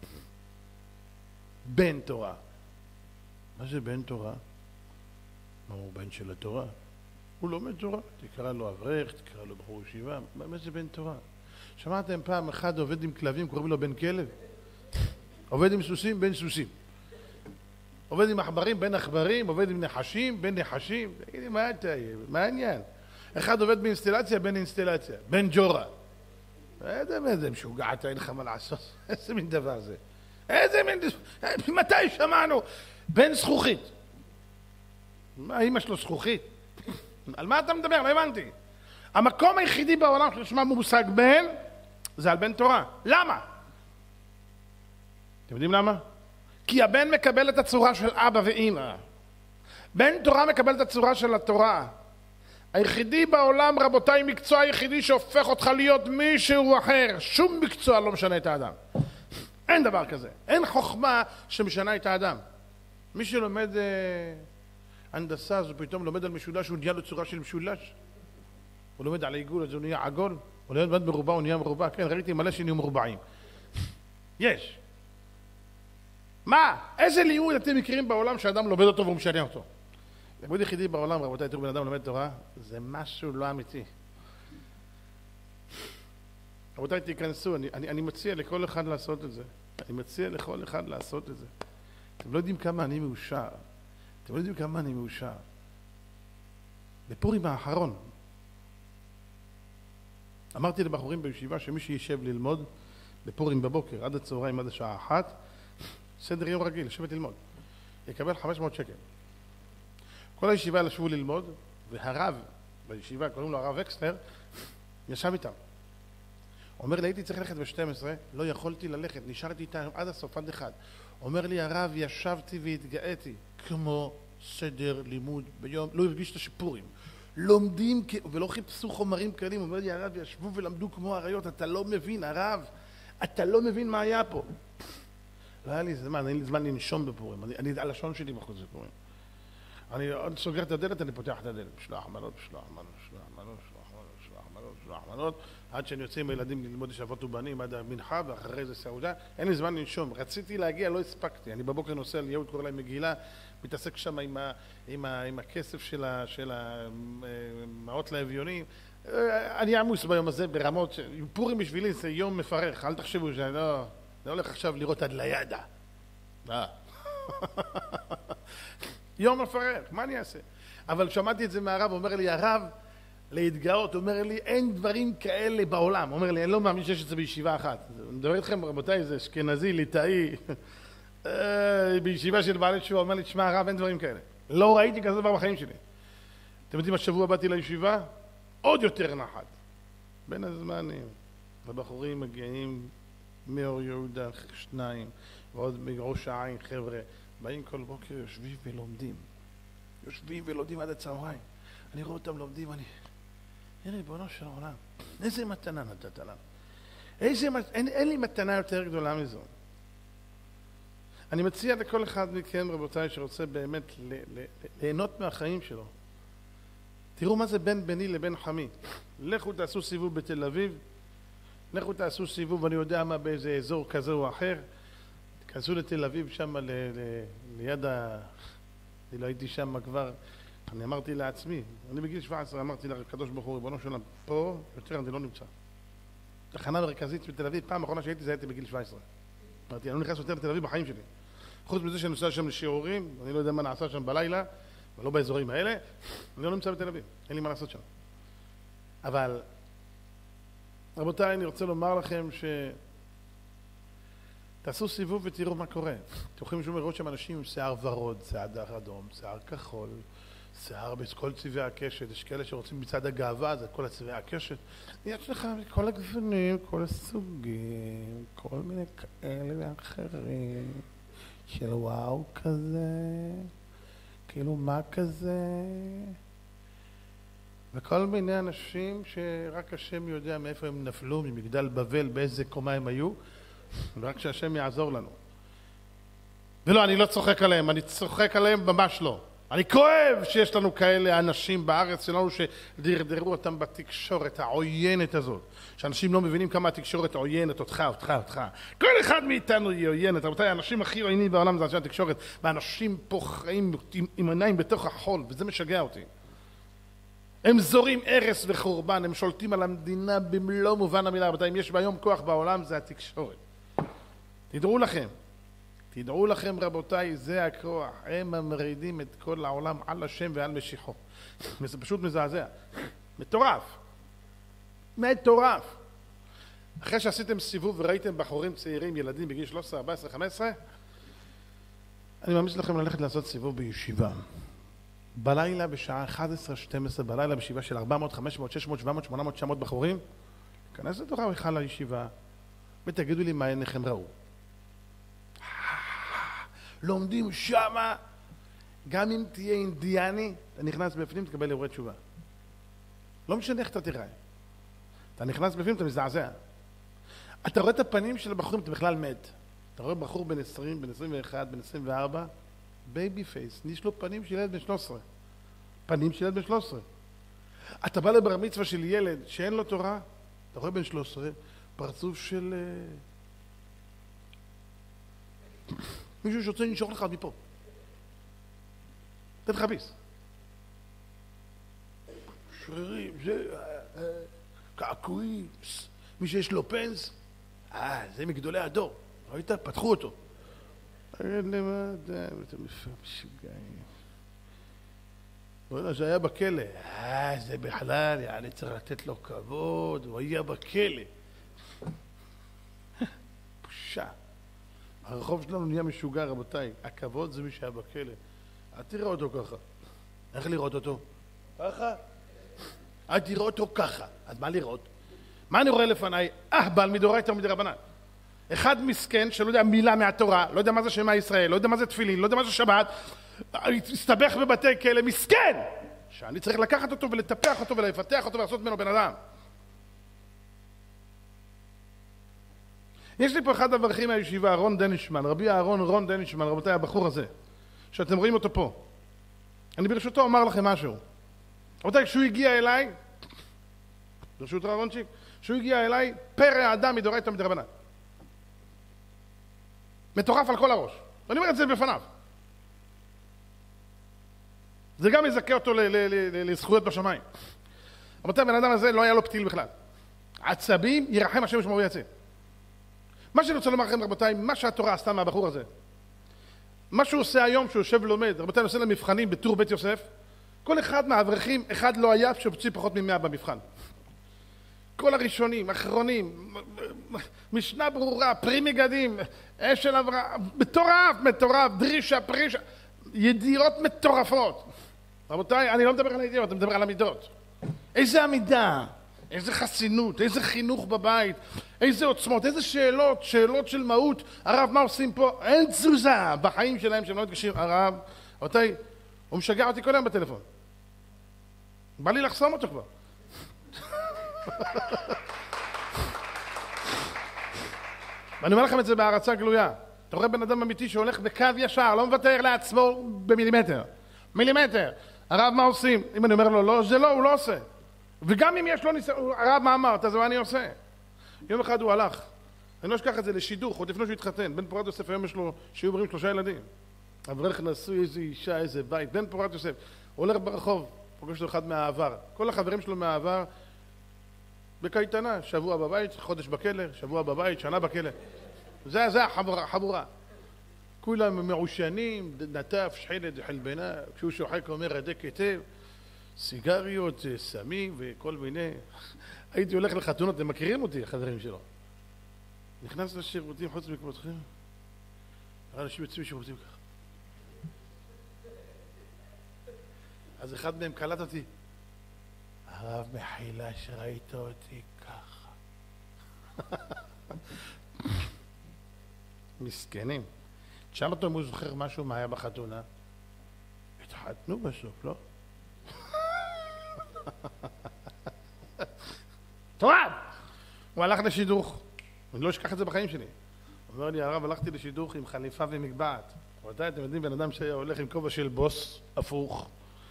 בן תורה. מה זה בן תורה? מה הוא בן של התורה? הוא לומד תורה. תקרא לו אברך, תקרא לו בחור ישיבה. מה זה בן תורה? שמעתם פעם אחד עובד עם כלבים, קוראים לו בן כלב? עובד עם סוסים, בן סוסים. עובד עם עכברים, בן עכברים, עובד עם נחשים, בן נחשים. תגידי, מה העניין? אחד עובד באינסטלציה, בן אינסטלציה, בן ג'ורה. איזה משוגעת, אין לך מה לעשות. איזה מין דבר זה? איזה מין... מתי שמענו? בן זכוכית. מה, אמא שלו זכוכית? על מה אתה מדבר? לא הבנתי. המקום היחידי בעולם ששמע מושג בן, זה על בן תורה. למה? אתם יודעים למה? כי הבן מקבל את הצורה של אבא ואמא. בן תורה מקבל את הצורה של התורה. היחידי בעולם, רבותיי, מקצוע היחידי שהופך אותך להיות מישהו אחר. שום מקצוע לא משנה את האדם. אין דבר כזה. אין חוכמה שמשנה את האדם. מי שלומד הנדסה, אז הוא פתאום לומד על משולש, הוא נהיה לו צורה של משולש. הוא לומד על עיגול, אז הוא נהיה עגול. הוא לומד מרובע, הוא נהיה מרובע. כן, ראיתי מלא שנהיו מרובעים. יש. מה? איזה לימוד אתם מכירים בעולם שאדם לומד אותו והוא משנה אותו? לימוד יחידי בעולם, רבותיי, תראו, בן אדם לומד תורה, זה משהו לא אמיתי. רבותיי, תיכנסו, אני מציע לכל אחד לעשות את זה. אני מציע לכל אחד לעשות את זה. אתם לא יודעים כמה אני מאושר. אתם לא יודעים כמה אני מאושר. בפורים האחרון, אמרתי לבחורים בישיבה שמי שישב ללמוד בפורים בבוקר, עד הצהריים, עד השעה 1, סדר יום רגיל, לשבת ללמוד. יקבל 500 שקל. כל הישיבה לשבו ללמוד, והרב בישיבה, קוראים לו הרב וקסלר, ישב איתם. אומר לי, הייתי צריך ללכת ב-12, לא יכולתי ללכת, נשארתי איתם עד הסוף, עד אחד. אומר לי, הרב, ישבתי והתגאיתי, כמו סדר לימוד ביום, לא הרגיש את השיפורים. לומדים, ולא חיפשו חומרים קלים. אומר לי, הרב, ישבו ולמדו כמו אריות, אתה לא מבין, הרב, אתה לא מבין מה היה פה. לא היה לי זמן, אין לי זמן לנשום בפורים, הלשון שלי בחוץ בפורים. אני עוד סוגר את הדלת, אני פותח את הדלת, שלוח מנות, שלוח מנות, שלוח מנות, שלוח מנות, שלוח מנות, שלוח מנות, עד שאני יוצא עם הילדים ללמוד שבות ובנים עד המנחה, ואחרי זה סעודה, אין לי זמן לנשום. רציתי להגיע, לא הספקתי. אני בבוקר נוסע ליהוד, קורא להם מגילה, מתעסק שם עם הכסף של המעות לאביונים. אני עמוס ביום הזה ברמות, פורים בשבילי זה יום מפרך, אל תחשבו שאני לא הולך עכשיו לראות עד לידה. יום מפרך, מה אני אעשה? אבל שמעתי את זה מהרב, אומר לי, הרב, להתגאות, אומר לי, אין דברים כאלה בעולם. אומר לי, אני לא מאמין שיש את זה בישיבה אחת. אני מדבר איתכם, רבותיי, זה אשכנזי, ליטאי, בישיבה של בעלי תשובה, אומר לי, תשמע הרב, אין דברים כאלה. לא ראיתי כזה דבר בחיים שלי. אתם יודעים, השבוע באתי לישיבה, עוד יותר נחת. בין הזמנים, הבחורים מגיעים מאור יהודה, 2, ועוד מראש העין, חבר'ה, באים כל בוקר, יושבים ולומדים. יושבים ולומדים עד הצהריים. אני רואה אותם לומדים, אין ריבונו של העולם. איזה מתנה נתת לנו? אין לי מתנה יותר גדולה מזו. אני מציע לכל אחד מכם, רבותיי, שרוצה באמת ליהנות מהחיים שלו. תראו מה זה בין בני לבין חמי. לכו תעשו סיבוב בתל אביב, לכו תעשו סיבוב, אני יודע מה, באיזה אזור כזה או אחר. תכנסו לתל אביב שם ליד אני לא הייתי שם כבר, אני אמרתי לעצמי, אני בגיל 17 אמרתי לקדוש ברוך הוא, ריבונו שלום, פה יותר אני לא נמצא. תחנה מרכזית בתל אביב, פעם האחרונה שהייתי זה הייתי בגיל 17. אמרתי, אני לא נכנס יותר לתל אביב בחיים שלי. חוץ מזה שאני נוסע שם לשיעורים, אני לא יודע מה נעשה שם בלילה, ולא באזורים האלה, אני לא נמצא בתל אביב, אין לי מה לעשות שם. אבל, רבותיי, אני רוצה לומר לכם תעשו סיבוב ותראו מה קורה. אתם יכולים לראות שם אנשים עם שיער ורוד, שיער אדום, שיער כחול, שיער בכל צבעי הקשת. יש כאלה שרוצים מצד הגאווה, זה כל הצבעי הקשת. יש לך כל הגוונים, כל הסוגים, כל מיני כאלה ואחרים, של וואו כזה, כאילו מה כזה, וכל מיני אנשים שרק השם יודע מאיפה הם נפלו, ממגדל בבל, באיזה קומה הם היו, ורק שהשם יעזור לנו. ולא, אני לא צוחק עליהם, אני צוחק עליהם ממש לא. אני כואב שיש לנו כאלה אנשים בארץ שלנו שדרדרו אותם בתקשורת העוינת הזאת. שאנשים לא מבינים כמה התקשורת עוינת אותך. כל אחד מאיתנו היא עוינת. רבותיי, האנשים הכי עוינים בעולם זה אנשי התקשורת. ואנשים פה חיים עם עיניים בתוך החול, וזה משגע אותי. הם זורים הרס וחורבן, הם שולטים על המדינה במלוא מובן המילה. רבותיי, אם יש ביום כוח בעולם, זה התקשורת. תדעו לכם רבותיי, זה הכוח. הם ממרידים את כל העולם על השם ועל משיחו. וזה פשוט מזעזע. מטורף. אחרי שעשיתם סיבוב וראיתם בחורים צעירים, ילדים בגיל 13, 14, 15, אני ממליץ לכם ללכת לעשות סיבוב בישיבה. בלילה בשעה 11, 12, בלילה בישיבה של 400, 500, 600, 700, 800, 900 בחורים, כנס לתוך היכל לישיבה ותגידו לי מה עיניכם ראו. לומדים שמה, גם אם תהיה אינדיאני, אתה נכנס בפנים, תקבל אירועי תשובה. לא משנה איך אתה תראה. אתה נכנס בפנים, אתה מזעזע. אתה רואה את הפנים של הבחורים, אתה בכלל מת. אתה רואה בחור בן 20, בן 21, בן 24, בייבי פייס, יש לו פנים של ילד בן 13. פנים של ילד בן 13. אתה בא לבר מצווה של ילד שאין לו תורה, אתה רואה בן 13, פרצוף של מישהו שרוצה לנשוך לך מפה. תן לך ביס. שרירים, זה קעקועים, מי שיש לו פנס, זה מגדולי הדור. ראית? פתחו אותו. תגיד לי מה, אתם משוגעים. בוא'נה, זה היה בכלא. זה בכלל, אני צריך לתת לו כבוד, הוא היה בכלא. בושה. הרחוב שלנו נהיה משוגע, רבותיי. הכבוד זה מי שהיה בכלא. אל תראה אותו ככה. איך לראות אותו? ככה? אל תראה אותו ככה. אז מה לראות? מה אני רואה לפניי? בעל מדאורייתא ומדרבנן. אחד מסכן שלא יודע מילה מהתורה, לא יודע מה זה שמע ישראל, לא יודע מה זה תפילין, לא יודע מה זה שבת, הסתבך בבתי כלא, מסכן! שאני צריך לקחת אותו ולטפח אותו ולפתח אותו ולעשות ממנו בן אדם. יש לי פה אחד אברכים מהישיבה, רון דנישמן, רבי אהרון רון דנישמן, רבותיי, הבחור הזה, שאתם רואים אותו פה. אני ברשותו אומר לכם משהו. רבותיי, כשהוא הגיע אליי, ברשות רונצ'יק, כשהוא הגיע אליי, פרא האדם מדאורייתא ומדרבנן. מטורף על כל הראש. ואני אומר את זה בפניו. זה גם יזכה אותו לזכויות בשמיים. רבותיי, בן אדם הזה לא היה לו פתיל בכלל. עצבים, ירחם השם ושמו ויציל. מה שאני רוצה לומר לכם, רבותיי, מה שהתורה עשתה מהבחור הזה, מה שהוא עושה היום, שהוא יושב ולומד, רבותיי, עושה להם מבחנים בטור בית יוסף, כל אחד מהאברכים, אחד לא היה שהוציא פחות מ100 במבחן. כל הראשונים, אחרונים, משנה ברורה, פרי מגדים, אשל אברהם, מטורף, דרישה, פרישה, ידיעות מטורפות. רבותיי, אני לא מדבר על הידיעות, אני מדבר על המידות. איזה עמידה, איזה חסינות, איזה חינוך בבית, איזה עוצמות, איזה שאלות של מהות. הרב, מה עושים פה? אין תזוזה בחיים שלהם שהם לא מתקשרים. הרב, רבותיי, הוא משגע אותי כל היום בטלפון. בא לי לחסום אותו כבר. ואני אומר לכם את זה בהערצה גלויה. אתה רואה בן אדם אמיתי שהולך בקו ישר, לא מוותר לעצמו במילימטר. מילימטר. הרב, מה עושים? אם אני אומר לו לא, זה לא, הוא לא עושה. וגם אם יש לו ניסיון, הרב, מה אמרת? אז מה אני עושה? יום אחד הוא הלך. אני לא אשכח את זה לשידוך, עוד לפני שהוא התחתן. בן פורת יוסף היום יש לו, שיהיו בריאים 3 ילדים. אברך נשוי, איזו אישה, איזה בית. בן פורת יוסף. הוא הולך ברחוב, פוגש לו אחד מהעבר. כל החברים שלו מהעבר, בקייטנה, שבוע בבית, חודש בכלא, שבוע בבית, שנה בכלא. זה החבורה. כולם מעושנים, נטף, שחילת, חלבנה, כשהוא שוחק אומר רדק היטב, סיגריות, סמים וכל מיני. הייתי הולך לחתונות, הם מכירים אותי, החברים שלו. נכנס לשירותים חוץ מכבודכם. אנשים יוצאים שרוצים ככה. אז אחד מהם קלט אותי. הרב מחילה שראית אותי ככה. מסכנים. תשאל אותו אם הוא זוכר משהו מה היה בחתונה. התחתנו בסוף, לא? טוב! הוא הלך לשידוך. אני לא אשכח את זה בחיים שלי. הוא אומר לי, הרב, הלכתי לשידוך עם חליפה ומגבעת. ואתה, אתם יודעים, בן אדם שהיה הולך עם כובע של בוס, הפוך,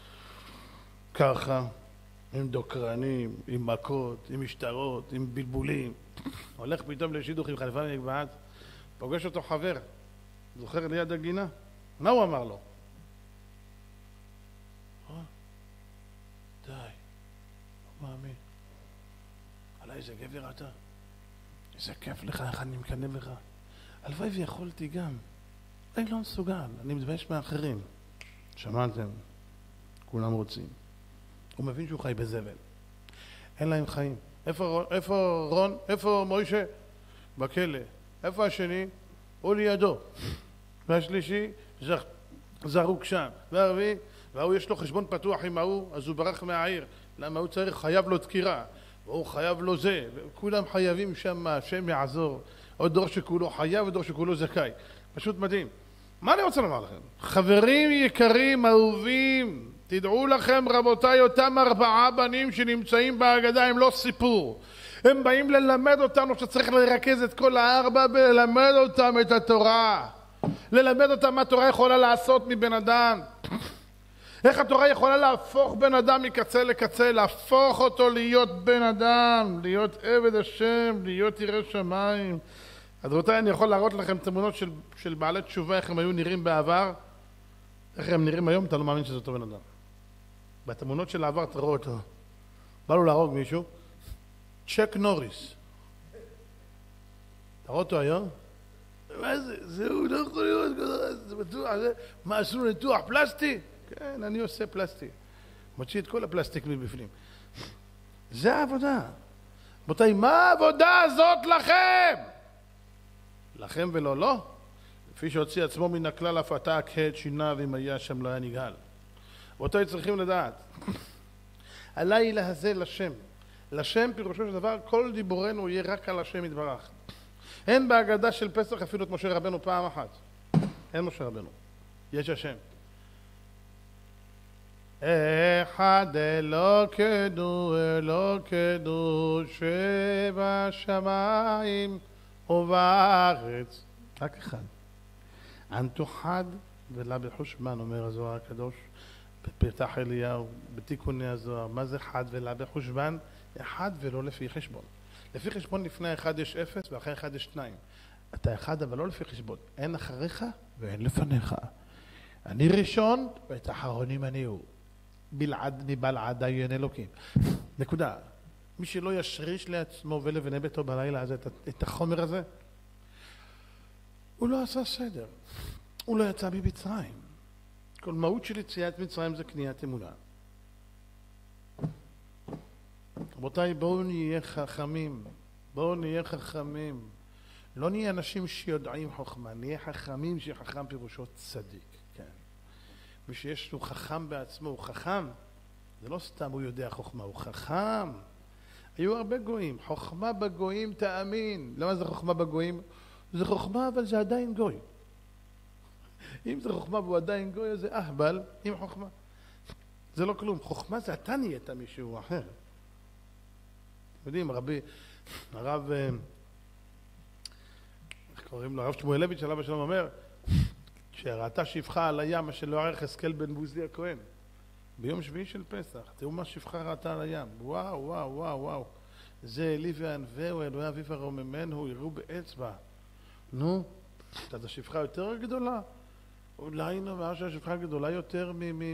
ככה, עם דוקרנים, עם מכות, עם משטרות, עם בלבולים. הולך פתאום לשידוך עם חליפה ומגבעת, פוגש אותו חבר, זוכר ליד הגינה? מה הוא אמר לו? די, לא מאמין. עליי איזה גבר אתה? איזה כיף לך, איך אני מקנא בך. הלוואי ויכולתי גם. אני לא מסוגל, אני מתבייש מאחרים. שמעתם? כולם רוצים. הוא מבין שהוא חי בזבל. אין להם חיים. איפה רון? איפה מוישה? בכלא. איפה השני? הוא לידו. והשלישי זרוק שם. והרביעי, והוא יש לו חשבון פתוח עם ההוא, אז הוא ברח מהעיר. למה הוא צריך? חייב לו דקירה. והוא חייב לו זה. כולם חייבים שם, השם יעזור. עוד דור שכולו חייב ודור שכולו זכאי. פשוט מדהים. מה אני רוצה לומר לכם? חברים יקרים, אהובים, תדעו לכם רבותיי, אותם 4 בנים שנמצאים בהגדה הם לא סיפור. הם באים ללמד אותנו שצריך לרכז את כל 4 וללמד אותם את התורה. ללמד אותם מה התורה יכולה לעשות מבן אדם. איך התורה יכולה להפוך בן אדם מקצה לקצה, להפוך אותו להיות בן אדם, להיות עבד השם, להיות ירא שמיים. אז רבותיי, אני יכול להראות לכם תמונות של בעלי תשובה, איך הם היו נראים בעבר, איך הם נראים היום, אתה לא מאמין שזה אותו בן אדם. בתמונות של העבר תראו אותו. בא לו להרוג מישהו, צ'ק נוריס. תראו אותו היום? מה זה? זהו, לא יכול להיות, זה בטוח, מה עשו ניתוח פלסטי? כן, אני עושה פלסטי. מוציא את כל הפלסטיק מבפנים. זה העבודה. רבותיי, מה העבודה הזאת לכם? לכם ולא לא. לפי שהוציא עצמו מן הכלל אף אתה הכהת שיניו אם היה שם לא היה נגהל. רבותיי, צריכים לדעת. הלילה הזה לשם. לשם פירושו של דבר, כל דיבורנו יהיה רק על השם יתברך. אין בהגדה של פסח אפילו את משה רבנו פעם אחת. אין משה רבנו. יש השם. אחד אלוקינו אלוקינו שבשמיים ובארץ. רק אחד. אנטו חד ולה בחושבן, אומר הזוהר הקדוש בפתח אליהו, בתיקוני הזוהר. מה זה חד ולה בחושבן? אחד ולא לפי חשבון. לפי חשבון לפני אחד יש 0 ואחרי אחד יש 2. אתה אחד אבל לא לפי חשבון. אין אחריך ואין לפניך. אני ראשון ואת האחרונים אני הוא. בלעד מבלעד אין אלוקים. נקודה. מי שלא ישריש לעצמו ולבנה ביתו בלילה הזה את החומר הזה, הוא לא עשה סדר. הוא לא יצא ממצרים. כל מהות של יציאת מצרים זה קניית אמונה. רבותיי, בואו נהיה חכמים. בואו נהיה חכמים. לא נהיה אנשים שיודעים חוכמה. נהיה חכמים שחכם פירושו צדיק. כן. מי שיש לו חכם בעצמו, הוא חכם. זה לא סתם הוא יודע חוכמה, הוא חכם. היו הרבה גויים. חוכמה בגויים תאמין. למה זה חוכמה בגויים? זה חוכמה אבל זה עדיין גוי. אם זה חוכמה והוא עדיין גוי, אז זה אהבל עם חוכמה. זה לא כלום. חוכמה זה אתה נהיית מישהו אחר. יודעים, הרב, איך קוראים לו? הרב שמואלביץ' עליו השלום אומר, כשראתה שפחה על הים, מה שלא ערך יחזקאל בן בוזי הכהן, ביום שביעי של פסח, תראו מה שפחה ראתה על הים. וואו, וואו, וואו, וואו. זה אלי וענווהו, אלוהי אביו הרוממנו, יראו באצבע. נו, אז השפחה יותר גדולה? אולי נאמר שהשפחה גדולה יותר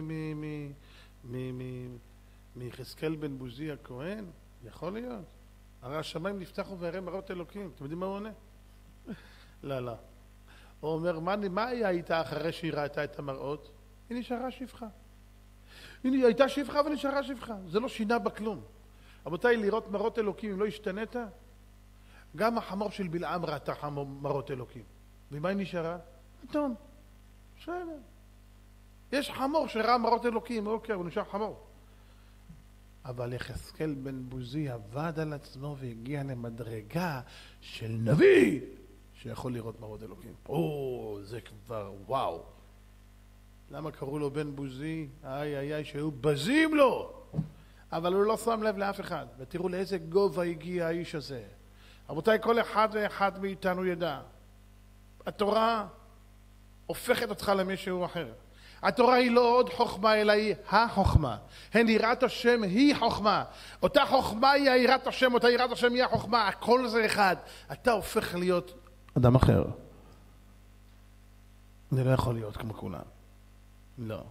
מיחזקאל בן בוזי הכהן? יכול להיות. הרי השמיים נפתחו והרי מראות אלוקים. אתם יודעים מה הוא עונה? לא, לא. הוא אומר, מה היה איתה אחרי שהיא ראתה את המראות? היא נשארה שפחה. היא הייתה שפחה ונשארה שפחה. זה לא שינה בכלום. רבותיי, לראות מראות אלוקים, אם לא השתנית, גם החמור של בלעם ראתה מראות אלוקים. ומה היא נשארה? אתון. בסדר. יש חמור שראה מראות אלוקים, אוקיי, הוא נשאר חמור. אבל יחזקאל בן בוזי עבד על עצמו והגיע למדרגה של נביא שיכול לראות מראות אלוקים. זה כבר וואו. למה קראו לו בן בוזי? איי, שהיו בזים לו. אבל הוא לא שם לב לאף אחד. ותראו לאיזה גובה הגיע האיש הזה. רבותיי, כל אחד ואחד מאיתנו ידע. התורה הופכת אותך למישהו אחר. התורה היא לא עוד חוכמה, אלא היא החוכמה. הן יראת השם היא חוכמה. אותה חוכמה היא יראת השם, אותה יראת השם היא החוכמה. הכל זה אחד. אתה הופך להיות אדם אחר. אני לא יכול להיות כמו כולם. לא.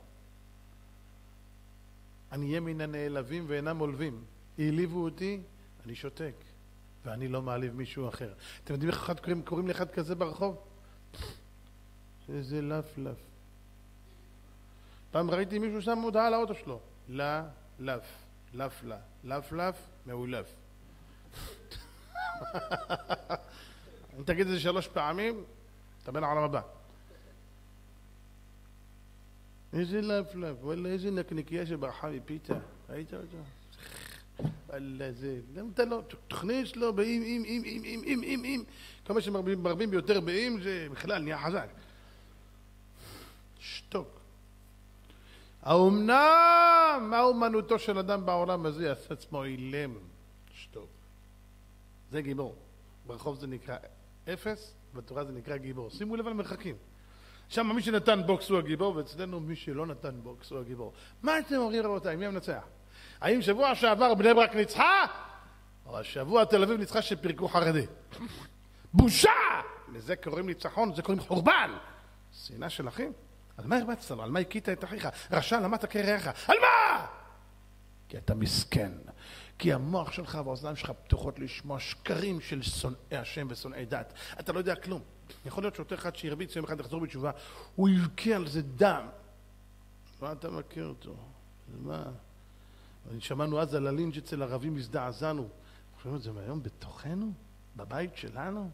אני אהיה מן הנעלבים ואינם עולבים. העליבו אותי, אני שותק. ואני לא מעליב מישהו אחר. אתם יודעים איך קוראים לאחד כזה ברחוב? שזה לפלף. פעם ראיתי מישהו שם מודעה על האוטו שלו. לפלף. לפלה. לפלף, מעולף. אם תגיד את זה 3 פעמים, אתה בן העולם הבא. איזה לפלף, וואלה, איזה נקניקיה שברחה מפיתה. ראית אותו? וואלה, זה... אתה לא, תכניס לו באם, אם. כמה שמרבים ביותר באם, זה בכלל נהיה חזק. שתוק. האומנם, מה אומנותו של אדם בעולם הזה? יעשה עצמו אילם. שתוק. זה גיבור. ברחוב זה נקרא אפס, בתורה זה נקרא גיבור. שימו לב על מרחקים. שם מי שנתן בוקס הוא הגיבור, ואצלנו מי שלא נתן בוקס הוא הגיבור. מה אתם אומרים רבותיי? מי המנצח? האם שבוע שעבר בני ברק ניצחה? או השבוע תל אביב ניצחה שפרקו חרדי? בושה! לזה קוראים ניצחון, זה קוראים חורבן. שנאה של אחים? על מה הרבצת לו? על מה הכית את אחיך? רשע למדת כרעך? על מה? כי אתה מסכן. כי המוח שלך והאוזניים שלך פתוחות לשמוע שקרים של שונאי השם ושונאי דת. אתה לא יודע כלום. יכול להיות שאותו אחד שירביץ יום אחד לחזור בתשובה, הוא יבכה על זה דם. מה אתה מכיר אותו? מה? שמענו אז על הלינץ' אצל ערבים, הזדעזענו. חושבים את זה מהיום בתוכנו? בבית שלנו?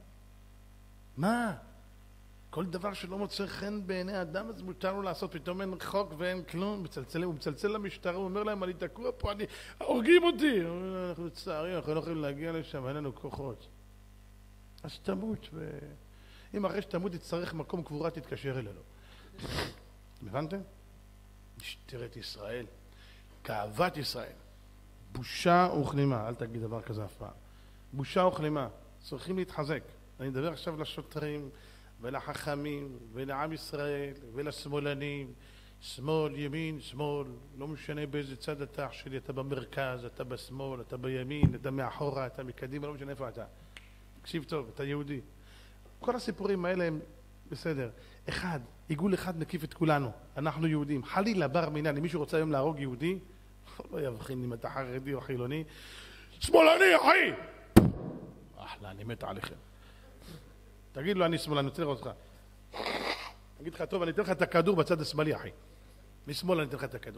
מה? כל דבר שלא מוצא חן בעיני אדם, אז מותר לו לעשות. פתאום אין חוק ואין כלום. הוא מצלצל למשטרה, הוא אומר להם, אני תקוע פה, הורגים אותי. אנחנו צערים, אנחנו לא יכולים להגיע לשם, אין לנו כוחות. אז תמות, אם אחרי שתמות תצטרך מקום קבורה, תתקשר אלינו. הבנתם? משטרת ישראל, כאהבת ישראל, בושה וכלימה. אל תגיד דבר כזה אף פעם. בושה וכלימה. צריכים להתחזק. אני מדבר עכשיו לשוטרים ולחכמים ולעם ישראל ולשמאלנים. שמאל, ימין, שמאל, לא משנה באיזה צד אתה שלי, אתה במרכז, אתה בשמאל, אתה בימין, אתה מאחורה, אתה מקדימה, לא משנה איפה אתה. תקשיב טוב, אתה יהודי. כל הסיפורים האלה הם בסדר. אחד, עיגול אחד מקיף את כולנו. אנחנו יהודים. חלילה בר מינן, אם מישהו רוצה היום להרוג יהודי, לא יבחין אם אתה חרדי או חילוני. שמאלני, אחי! אחלה, אני מת עליכם. תגיד לו, אני שמאלני, אני רוצה לראות אותך. תגיד לך, טוב, אני אתן לך את הכדור בצד השמאלי, אחי. משמאל אני אתן לך את הכדור.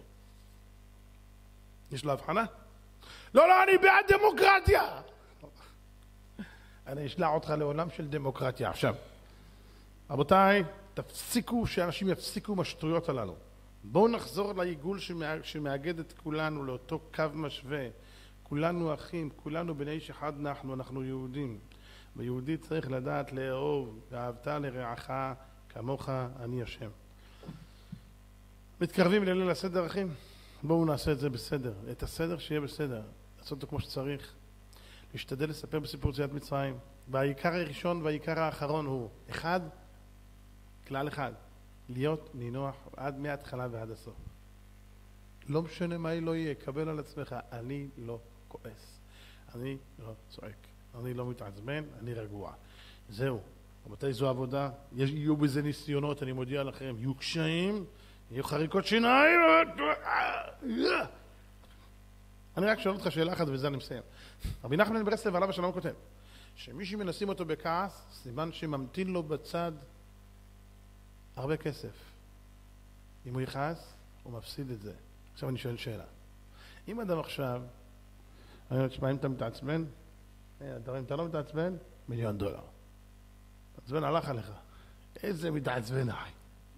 יש לו הבחנה? לא, אני בעד דמוקרטיה! אני אשלח אותך לעולם של דמוקרטיה. עכשיו, רבותיי, תפסיקו, שאנשים יפסיקו מהשטויות הללו. בואו נחזור לעיגול שמאגד את כולנו, לאותו קו משווה. כולנו אחים, כולנו בני איש אחד אנחנו יהודים. ויהודי צריך לדעת לאהוב, ואהבת לרעך כמוך אני השם. מתקרבים לליל הסדר, אחים? בואו נעשה את זה בסדר. את הסדר שיהיה בסדר. לעשות אותו כמו שצריך. להשתדל לספר בסיפור יציאת מצרים. והעיקר הראשון והעיקר האחרון הוא אחד, כלל אחד, להיות נינוח עד מההתחלה ועד הסוף. לא משנה מה לא יהיה, קבל על עצמך, אני לא כועס, אני לא צועק, אני לא מתעצבן, אני רגוע. זהו. מתי זו עבודה? יהיו בזה ניסיונות, אני מודיע לכם, יהיו קשיים, יהיו חריקות שיניים. אני רק שואל אותך שאלה אחת ובזה אני מסיים. רבי נחמן מברסלב עליו השלום כותב שמי שמנסים אותו בכעס, סימן שממתין לו בצד הרבה כסף. אם הוא יכעס, הוא מפסיד את זה. עכשיו אני שואל שאלה. אם אדם עכשיו, אני אומר, תשמע, אם אתה מתעצבן, אם אתה לא מתעצבן, $1,000,000. מתעצבן הלך עליך. איזה מתעצבן אחי.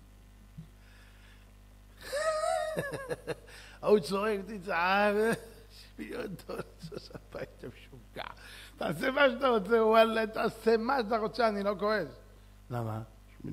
הוא צורק, תצעב, $1,000,000, אתה משוגע. תעשה מה שאתה רוצה, וואלה, תעשה מה שאתה רוצה, אני לא כועס. למה? $1,000,000.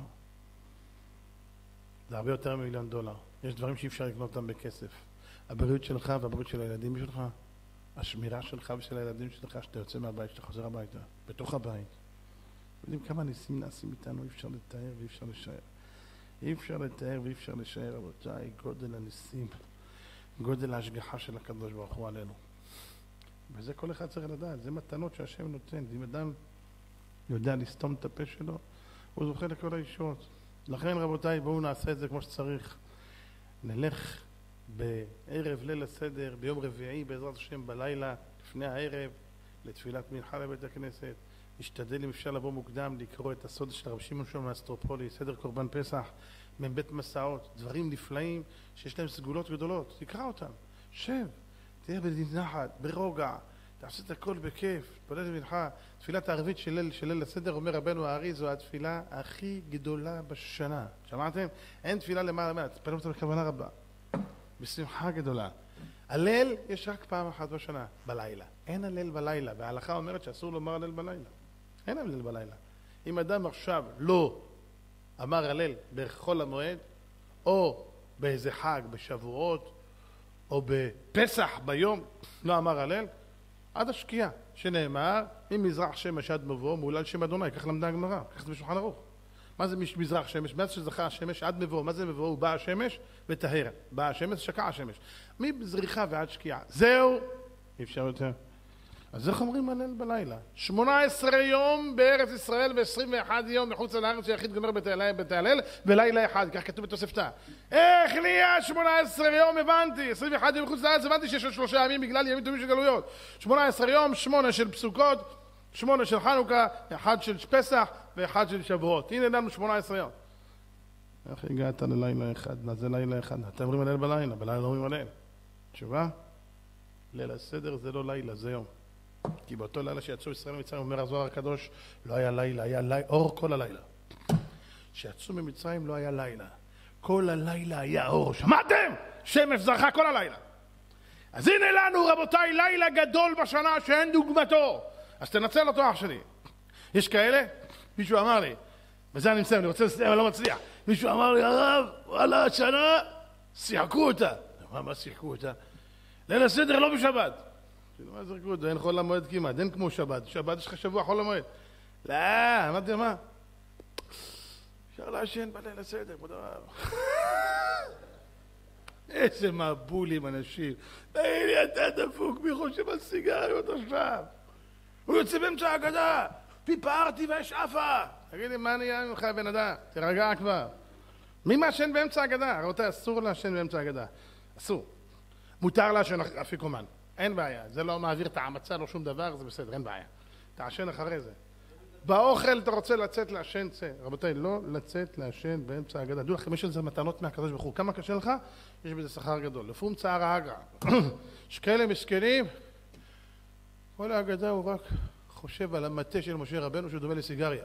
זה הרבה יותר מ$1,000,000. יש דברים שאי אפשר לקנות אותם בכסף. הבריאות שלך והבריאות של הילדים שלך, השמירה שלך ושל הילדים שלך, שאתה יוצא מהבית, שאתה חוזר הביתה, בתוך הבית. יודעים כמה ניסים נעשים איתנו, אי אפשר לתאר ואי אפשר לשער. אי אפשר לתאר ואי אפשר לשער, רבותיי, גודל הניסים, גודל ההשגחה של הקדוש ברוך הוא עלינו. וזה כל אחד צריך לדעת, זה מתנות שהשם נותן. אם אדם יודע לסתום את הפה שלו, הוא זוכה לכל הישועות. לכן רבותיי, בואו נעשה את זה כמו שצריך. נלך בערב ליל הסדר, ביום רביעי, בעזרת השם בלילה, לפני הערב, לתפילת מנחה לבית הכנסת. נשתדל אם אפשר לבוא מוקדם, לקרוא את הסוד של רב שמעון שלום מאסטרופולי, סדר קורבן פסח, מבית מסעות, דברים נפלאים שיש להם סגולות גדולות. תקרא אותם, שב, תהיה בנחת, ברוגע, תעשה את הכל בכיף, תפלל למנחה. תפילת הערבית של ליל הסדר, אומר רבנו הארי, זו התפילה הכי גדולה בשנה. שמעתם? אין תפילה למעלה, תפללו אותה בכוונה רבה, בשמחה גדולה. הליל יש רק פעם אחת בשנה, בלילה. אין הליל בלילה, וההלכה אומרת שאסור לומר הליל בלילה. אין הליל בלילה. אם אדם עכשיו לא אמר הליל בחול המועד, או באיזה חג, בשבועות, או בפסח ביום, לא אמר הליל, עד השקיעה, שנאמר, אם מזרח שמש עד מבוא, מעולל שם אדוני, כך למדה הגמרא, כך זה בשולחן ערוך. מה זה מזרח שמש? מה זה שזכה השמש עד מבוא? מה זה מבוא? הוא בא השמש וטהר. בא השמש, שקע השמש. מזריחה ועד שקיעה. זהו! אי אפשר יותר. אז איך אומרים הליל בלילה? 18 יום בארץ ישראל ו21 יום מחוץ לארץ שיחיד גומר בתהלל ולילה אחד, כך כתוב בתוספתא. איך נהיה 18 יום? הבנתי. 21 יום מחוץ לארץ, הבנתי שיש 3 ימים בגלל ימים טובים של גלויות. 18 יום, 8 של פסוקות, 8 של חנוכה, 1 של פסח ו1 של שבועות. הנה לנו 18 יום. איך הגעת ללילה אחד? מה זה לילה אחד? אתם אומרים הליל בלילה, בלילה לא אומרים הליל. תשובה? ליל הסדר זה לא לילה, זה יום. כי באותו לילה שיצאו ישראל ממצרים, אומר הזוהר הקדוש, לא היה לילה, היה אור כל הלילה. שיצאו ממצרים לא היה לילה. כל הלילה היה אור. שמעתם? שמש זרחה כל הלילה. אז הנה לנו רבותיי, לילה גדול בשנה שאין דוגמתו. אז תנצל אותו אח שלי. יש כאלה? מישהו אמר לי, וזה אני מסיים, אני רוצה לסיים, אני לא מצליח. מישהו אמר לי, הרב, וואלה, השנה, שיחקו אותה. מה שיחקו אותה? ליל הסדר לא בשבת. מה זרקו אותה? אין חול המועד כמעט, אין כמו שבת. שבת יש לך שבוע חול המועד. לא, אמרתי מה? אפשר להשן בליל הסדר, כבוד הרב. איזה מבולים אנשים. תגיד לי, אתה דפוק, מי חושב על סיגריות עכשיו? הוא יוצא באמצע ההגדה. פיפרתי ויש עפה. תגיד לי, מה נהיה ממך בן אדם? תרגע כבר. מי מעשן באמצע ההגדה? רבותיי, אסור לעשן באמצע ההגדה. אסור. מותר לעשן אפיקומן. אין בעיה. זה לא מעביר את המצה, לא שום דבר, זה בסדר, אין בעיה. תעשן אחרי זה. באוכל אתה רוצה לצאת לעשן, צא. רבותיי, לא לצאת לעשן באמצע ההגדה. דעו לכם, יש על זה מתנות מהקדוש ברוך הוא. כמה קשה לך? יש בזה שכר גדול. לפום צער האגרא. יש כאלה מסכנים. כל ההגדה הוא רק חושב על המטה של משה רבנו שהוא דומה לסיגריה.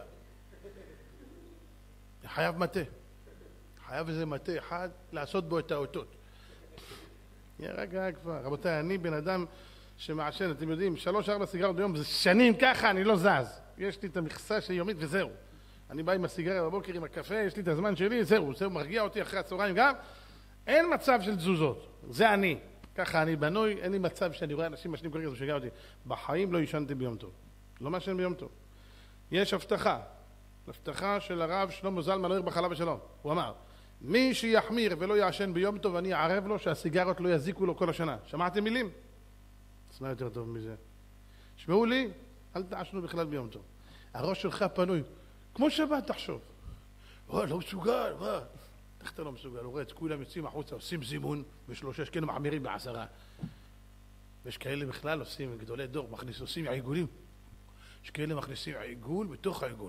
חייב מטה. חייב איזה מטה אחד לעשות בו את האותות. רגע כבר. רבותיי, אני בן אדם שמעשן, אתם יודעים, 3-4 סיגריות ביום, זה שנים ככה, אני לא זז. יש לי את המכסה של יומית וזהו. אני בא עם הסיגריה בבוקר, עם הקפה, יש לי את הזמן שלי, זהו, מרגיע אותי אחרי הצהריים גם. אין מצב של תזוזות. זה אני. ככה אני בנוי, אין לי מצב שאני רואה אנשים משנים כל כך, זה שגע אותי. בחיים לא ישנתי ביום טוב. לא מעשן ביום טוב. יש הבטחה. הבטחה של הרב שלמה זלמן לא ירבה חלה ושלום. הוא אמר, מי שיחמיר ולא יעשן ביום טוב, אני אערב לו שהסיגרות לא יזיקו לו כל השנה. שמעתם מילים? תשמע יותר טוב מזה. שמעו לי, אל תעשנו בכלל ביום טוב. הראש שלך פנוי. כמו שבת תחשוב. לא מסוגל, מה? איך אתה לא מסוגל? הוא רואה את כולם יוצאים החוצה, עושים זימון, ושלושה שכאלה מחמירים ב10. ויש כאלה בכלל עושים, גדולי דור, עושים עיגולים. יש כאלה מכניסים עיגול בתוך העיגול.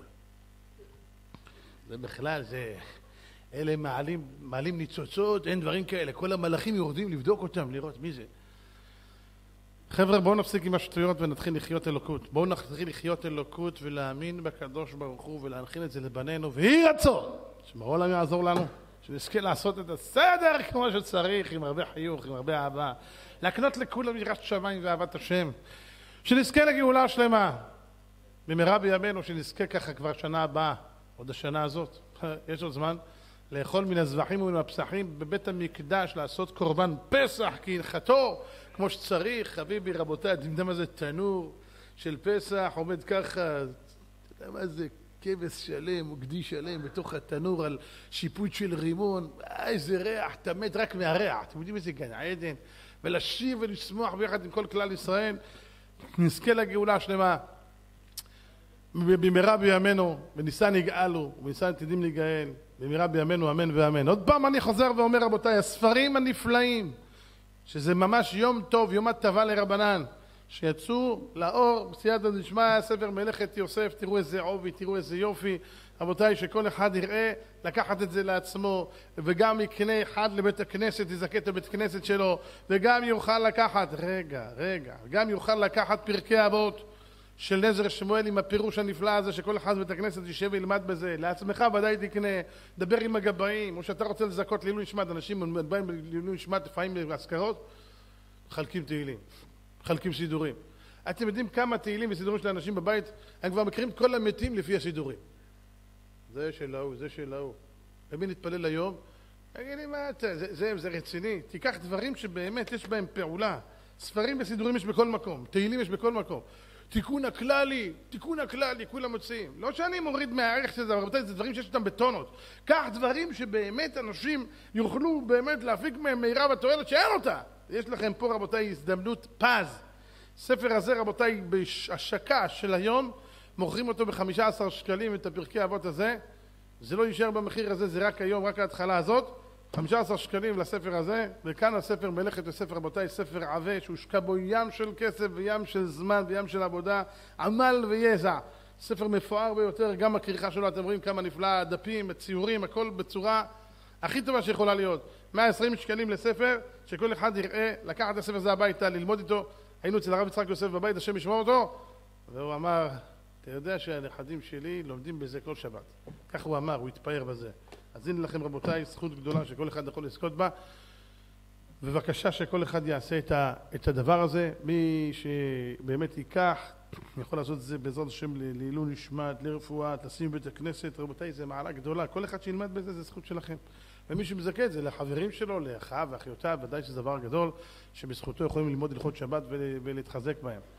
זה בכלל, זה... אלה מעלים ניצוצות, אין דברים כאלה. כל המלאכים יורדים לבדוק אותם, לראות מי זה. חבר'ה, בואו נפסיק עם השטויות ונתחיל לחיות אלוקות. בואו נתחיל לחיות אלוקות ולהאמין בקדוש ברוך הוא ולהנחיל את זה לבנינו, ויהי רצון שמעולם יעזור לנו, שנזכה לעשות את הסדר כמו שצריך, עם הרבה חיוך, עם הרבה אהבה, להקנות לכולם יראת שמיים ואהבת השם, שנזכה לגאולה שלמה במהרה בימינו, שנזכה ככה כבר שנה הבאה, עוד השנה הזאת, יש עוד זמן, לאכול מן הזבחים ומן הפסחים בבית המקדש, לעשות קורבן פסח כהלכתו, כמו שצריך. חביבי רבותיי, אתם יודעים מה זה תנור של פסח, עומד ככה, אתה יודע מה זה, כבש שלם או גדי שלם בתוך התנור על שיפוט של רימון, איזה ריח, אתה מת רק מהריח, אתם יודעים איזה גן עדן, ולשיר ולשמוח ביחד עם כל כלל ישראל, נזכה לגאולה השלמה במהרה בימינו, בניסן יגאלו ובניסן עתידים להיגאל, במהרה בימינו, אמן ואמן. עוד פעם אני חוזר ואומר רבותיי, הספרים הנפלאים, שזה ממש יום טוב, יום הטבה לרבנן, שיצאו לאור בסייעתא דשמיא, ספר מלאכת יוסף, תראו איזה עובי, תראו איזה יופי, רבותיי, שכל אחד יראה לקחת את זה לעצמו, וגם יקנה אחד לבית הכנסת, יזכה את הבית כנסת שלו, וגם יוכל לקחת, גם יוכל לקחת פרקי אבות של נזר שמואל עם הפירוש הנפלא הזה, שכל אחד בית הכנסת יישב וילמד בזה, לעצמך ודאי תקנה, דבר עם הגבאים, או שאתה רוצה לזכות לעילוי נשמת, אנשים באים לעילוי נשמת לפעמים להזכרות, מחלקים תהילים, מחלקים סידורים. אתם יודעים כמה תהילים וסידורים של האנשים בבית, הם כבר מכירים את כל המתים לפי הסידורים. זה שלהו, זה שלהו. ומי נתפלל היום? תגיד לי מה אתה, זה רציני. תיקח דברים שבאמת יש בהם פעולה. ספרים וסידורים יש בכל מקום, תהילים יש בכל מקום. תיקון הכללי, כולם מוצאים. לא שאני מוריד מהערך של זה, אבל רבותיי, זה דברים שיש אותם בטונות. כך דברים שבאמת אנשים יוכלו באמת להפיק מהם מהירה בתועלת שאין אותה. יש לכם פה רבותיי הזדמנות פז. ספר הזה רבותיי בהשקה של היום, מוכרים אותו ב-15 שקלים את הפרקי אבות הזה. זה לא יישאר במחיר הזה, זה רק היום, רק ההתחלה הזאת. 15 שקלים לספר הזה, וכאן הספר מלאכת יוסף רבותיי, ספר עבה שהושקע בו ים של כסף וים של זמן וים של עבודה, עמל ויזע. ספר מפואר ביותר, גם הכריכה שלו, אתם רואים כמה נפלא, הדפים, הציורים, הכל בצורה הכי טובה שיכולה להיות. 120 שקלים לספר, שכל אחד יראה, לקחת את הספר הזה הביתה, ללמוד איתו. היינו אצל הרב יצחק יוסף בבית, השם ישמור אותו, והוא אמר, אתה יודע שהנכדים שלי לומדים בזה כל שבת. כך הוא אמר, הוא התפאר בזה. אז הנה לכם רבותיי, זכות גדולה שכל אחד יכול לזכות בה, ובבקשה שכל אחד יעשה את הדבר הזה. מי שבאמת ייקח, יכול לעשות את זה בעזרת השם לעילוי נשמת, לרפואה, לשים בית הכנסת, רבותיי, זה מעלה גדולה, כל אחד שילמד בזה, זה זכות שלכם. ומי שמזכה את זה לחברים שלו, לאחיו ואחיותיו, ודאי שזה דבר גדול, שבזכותו יכולים ללמוד הלכות שבת ולהתחזק בהם.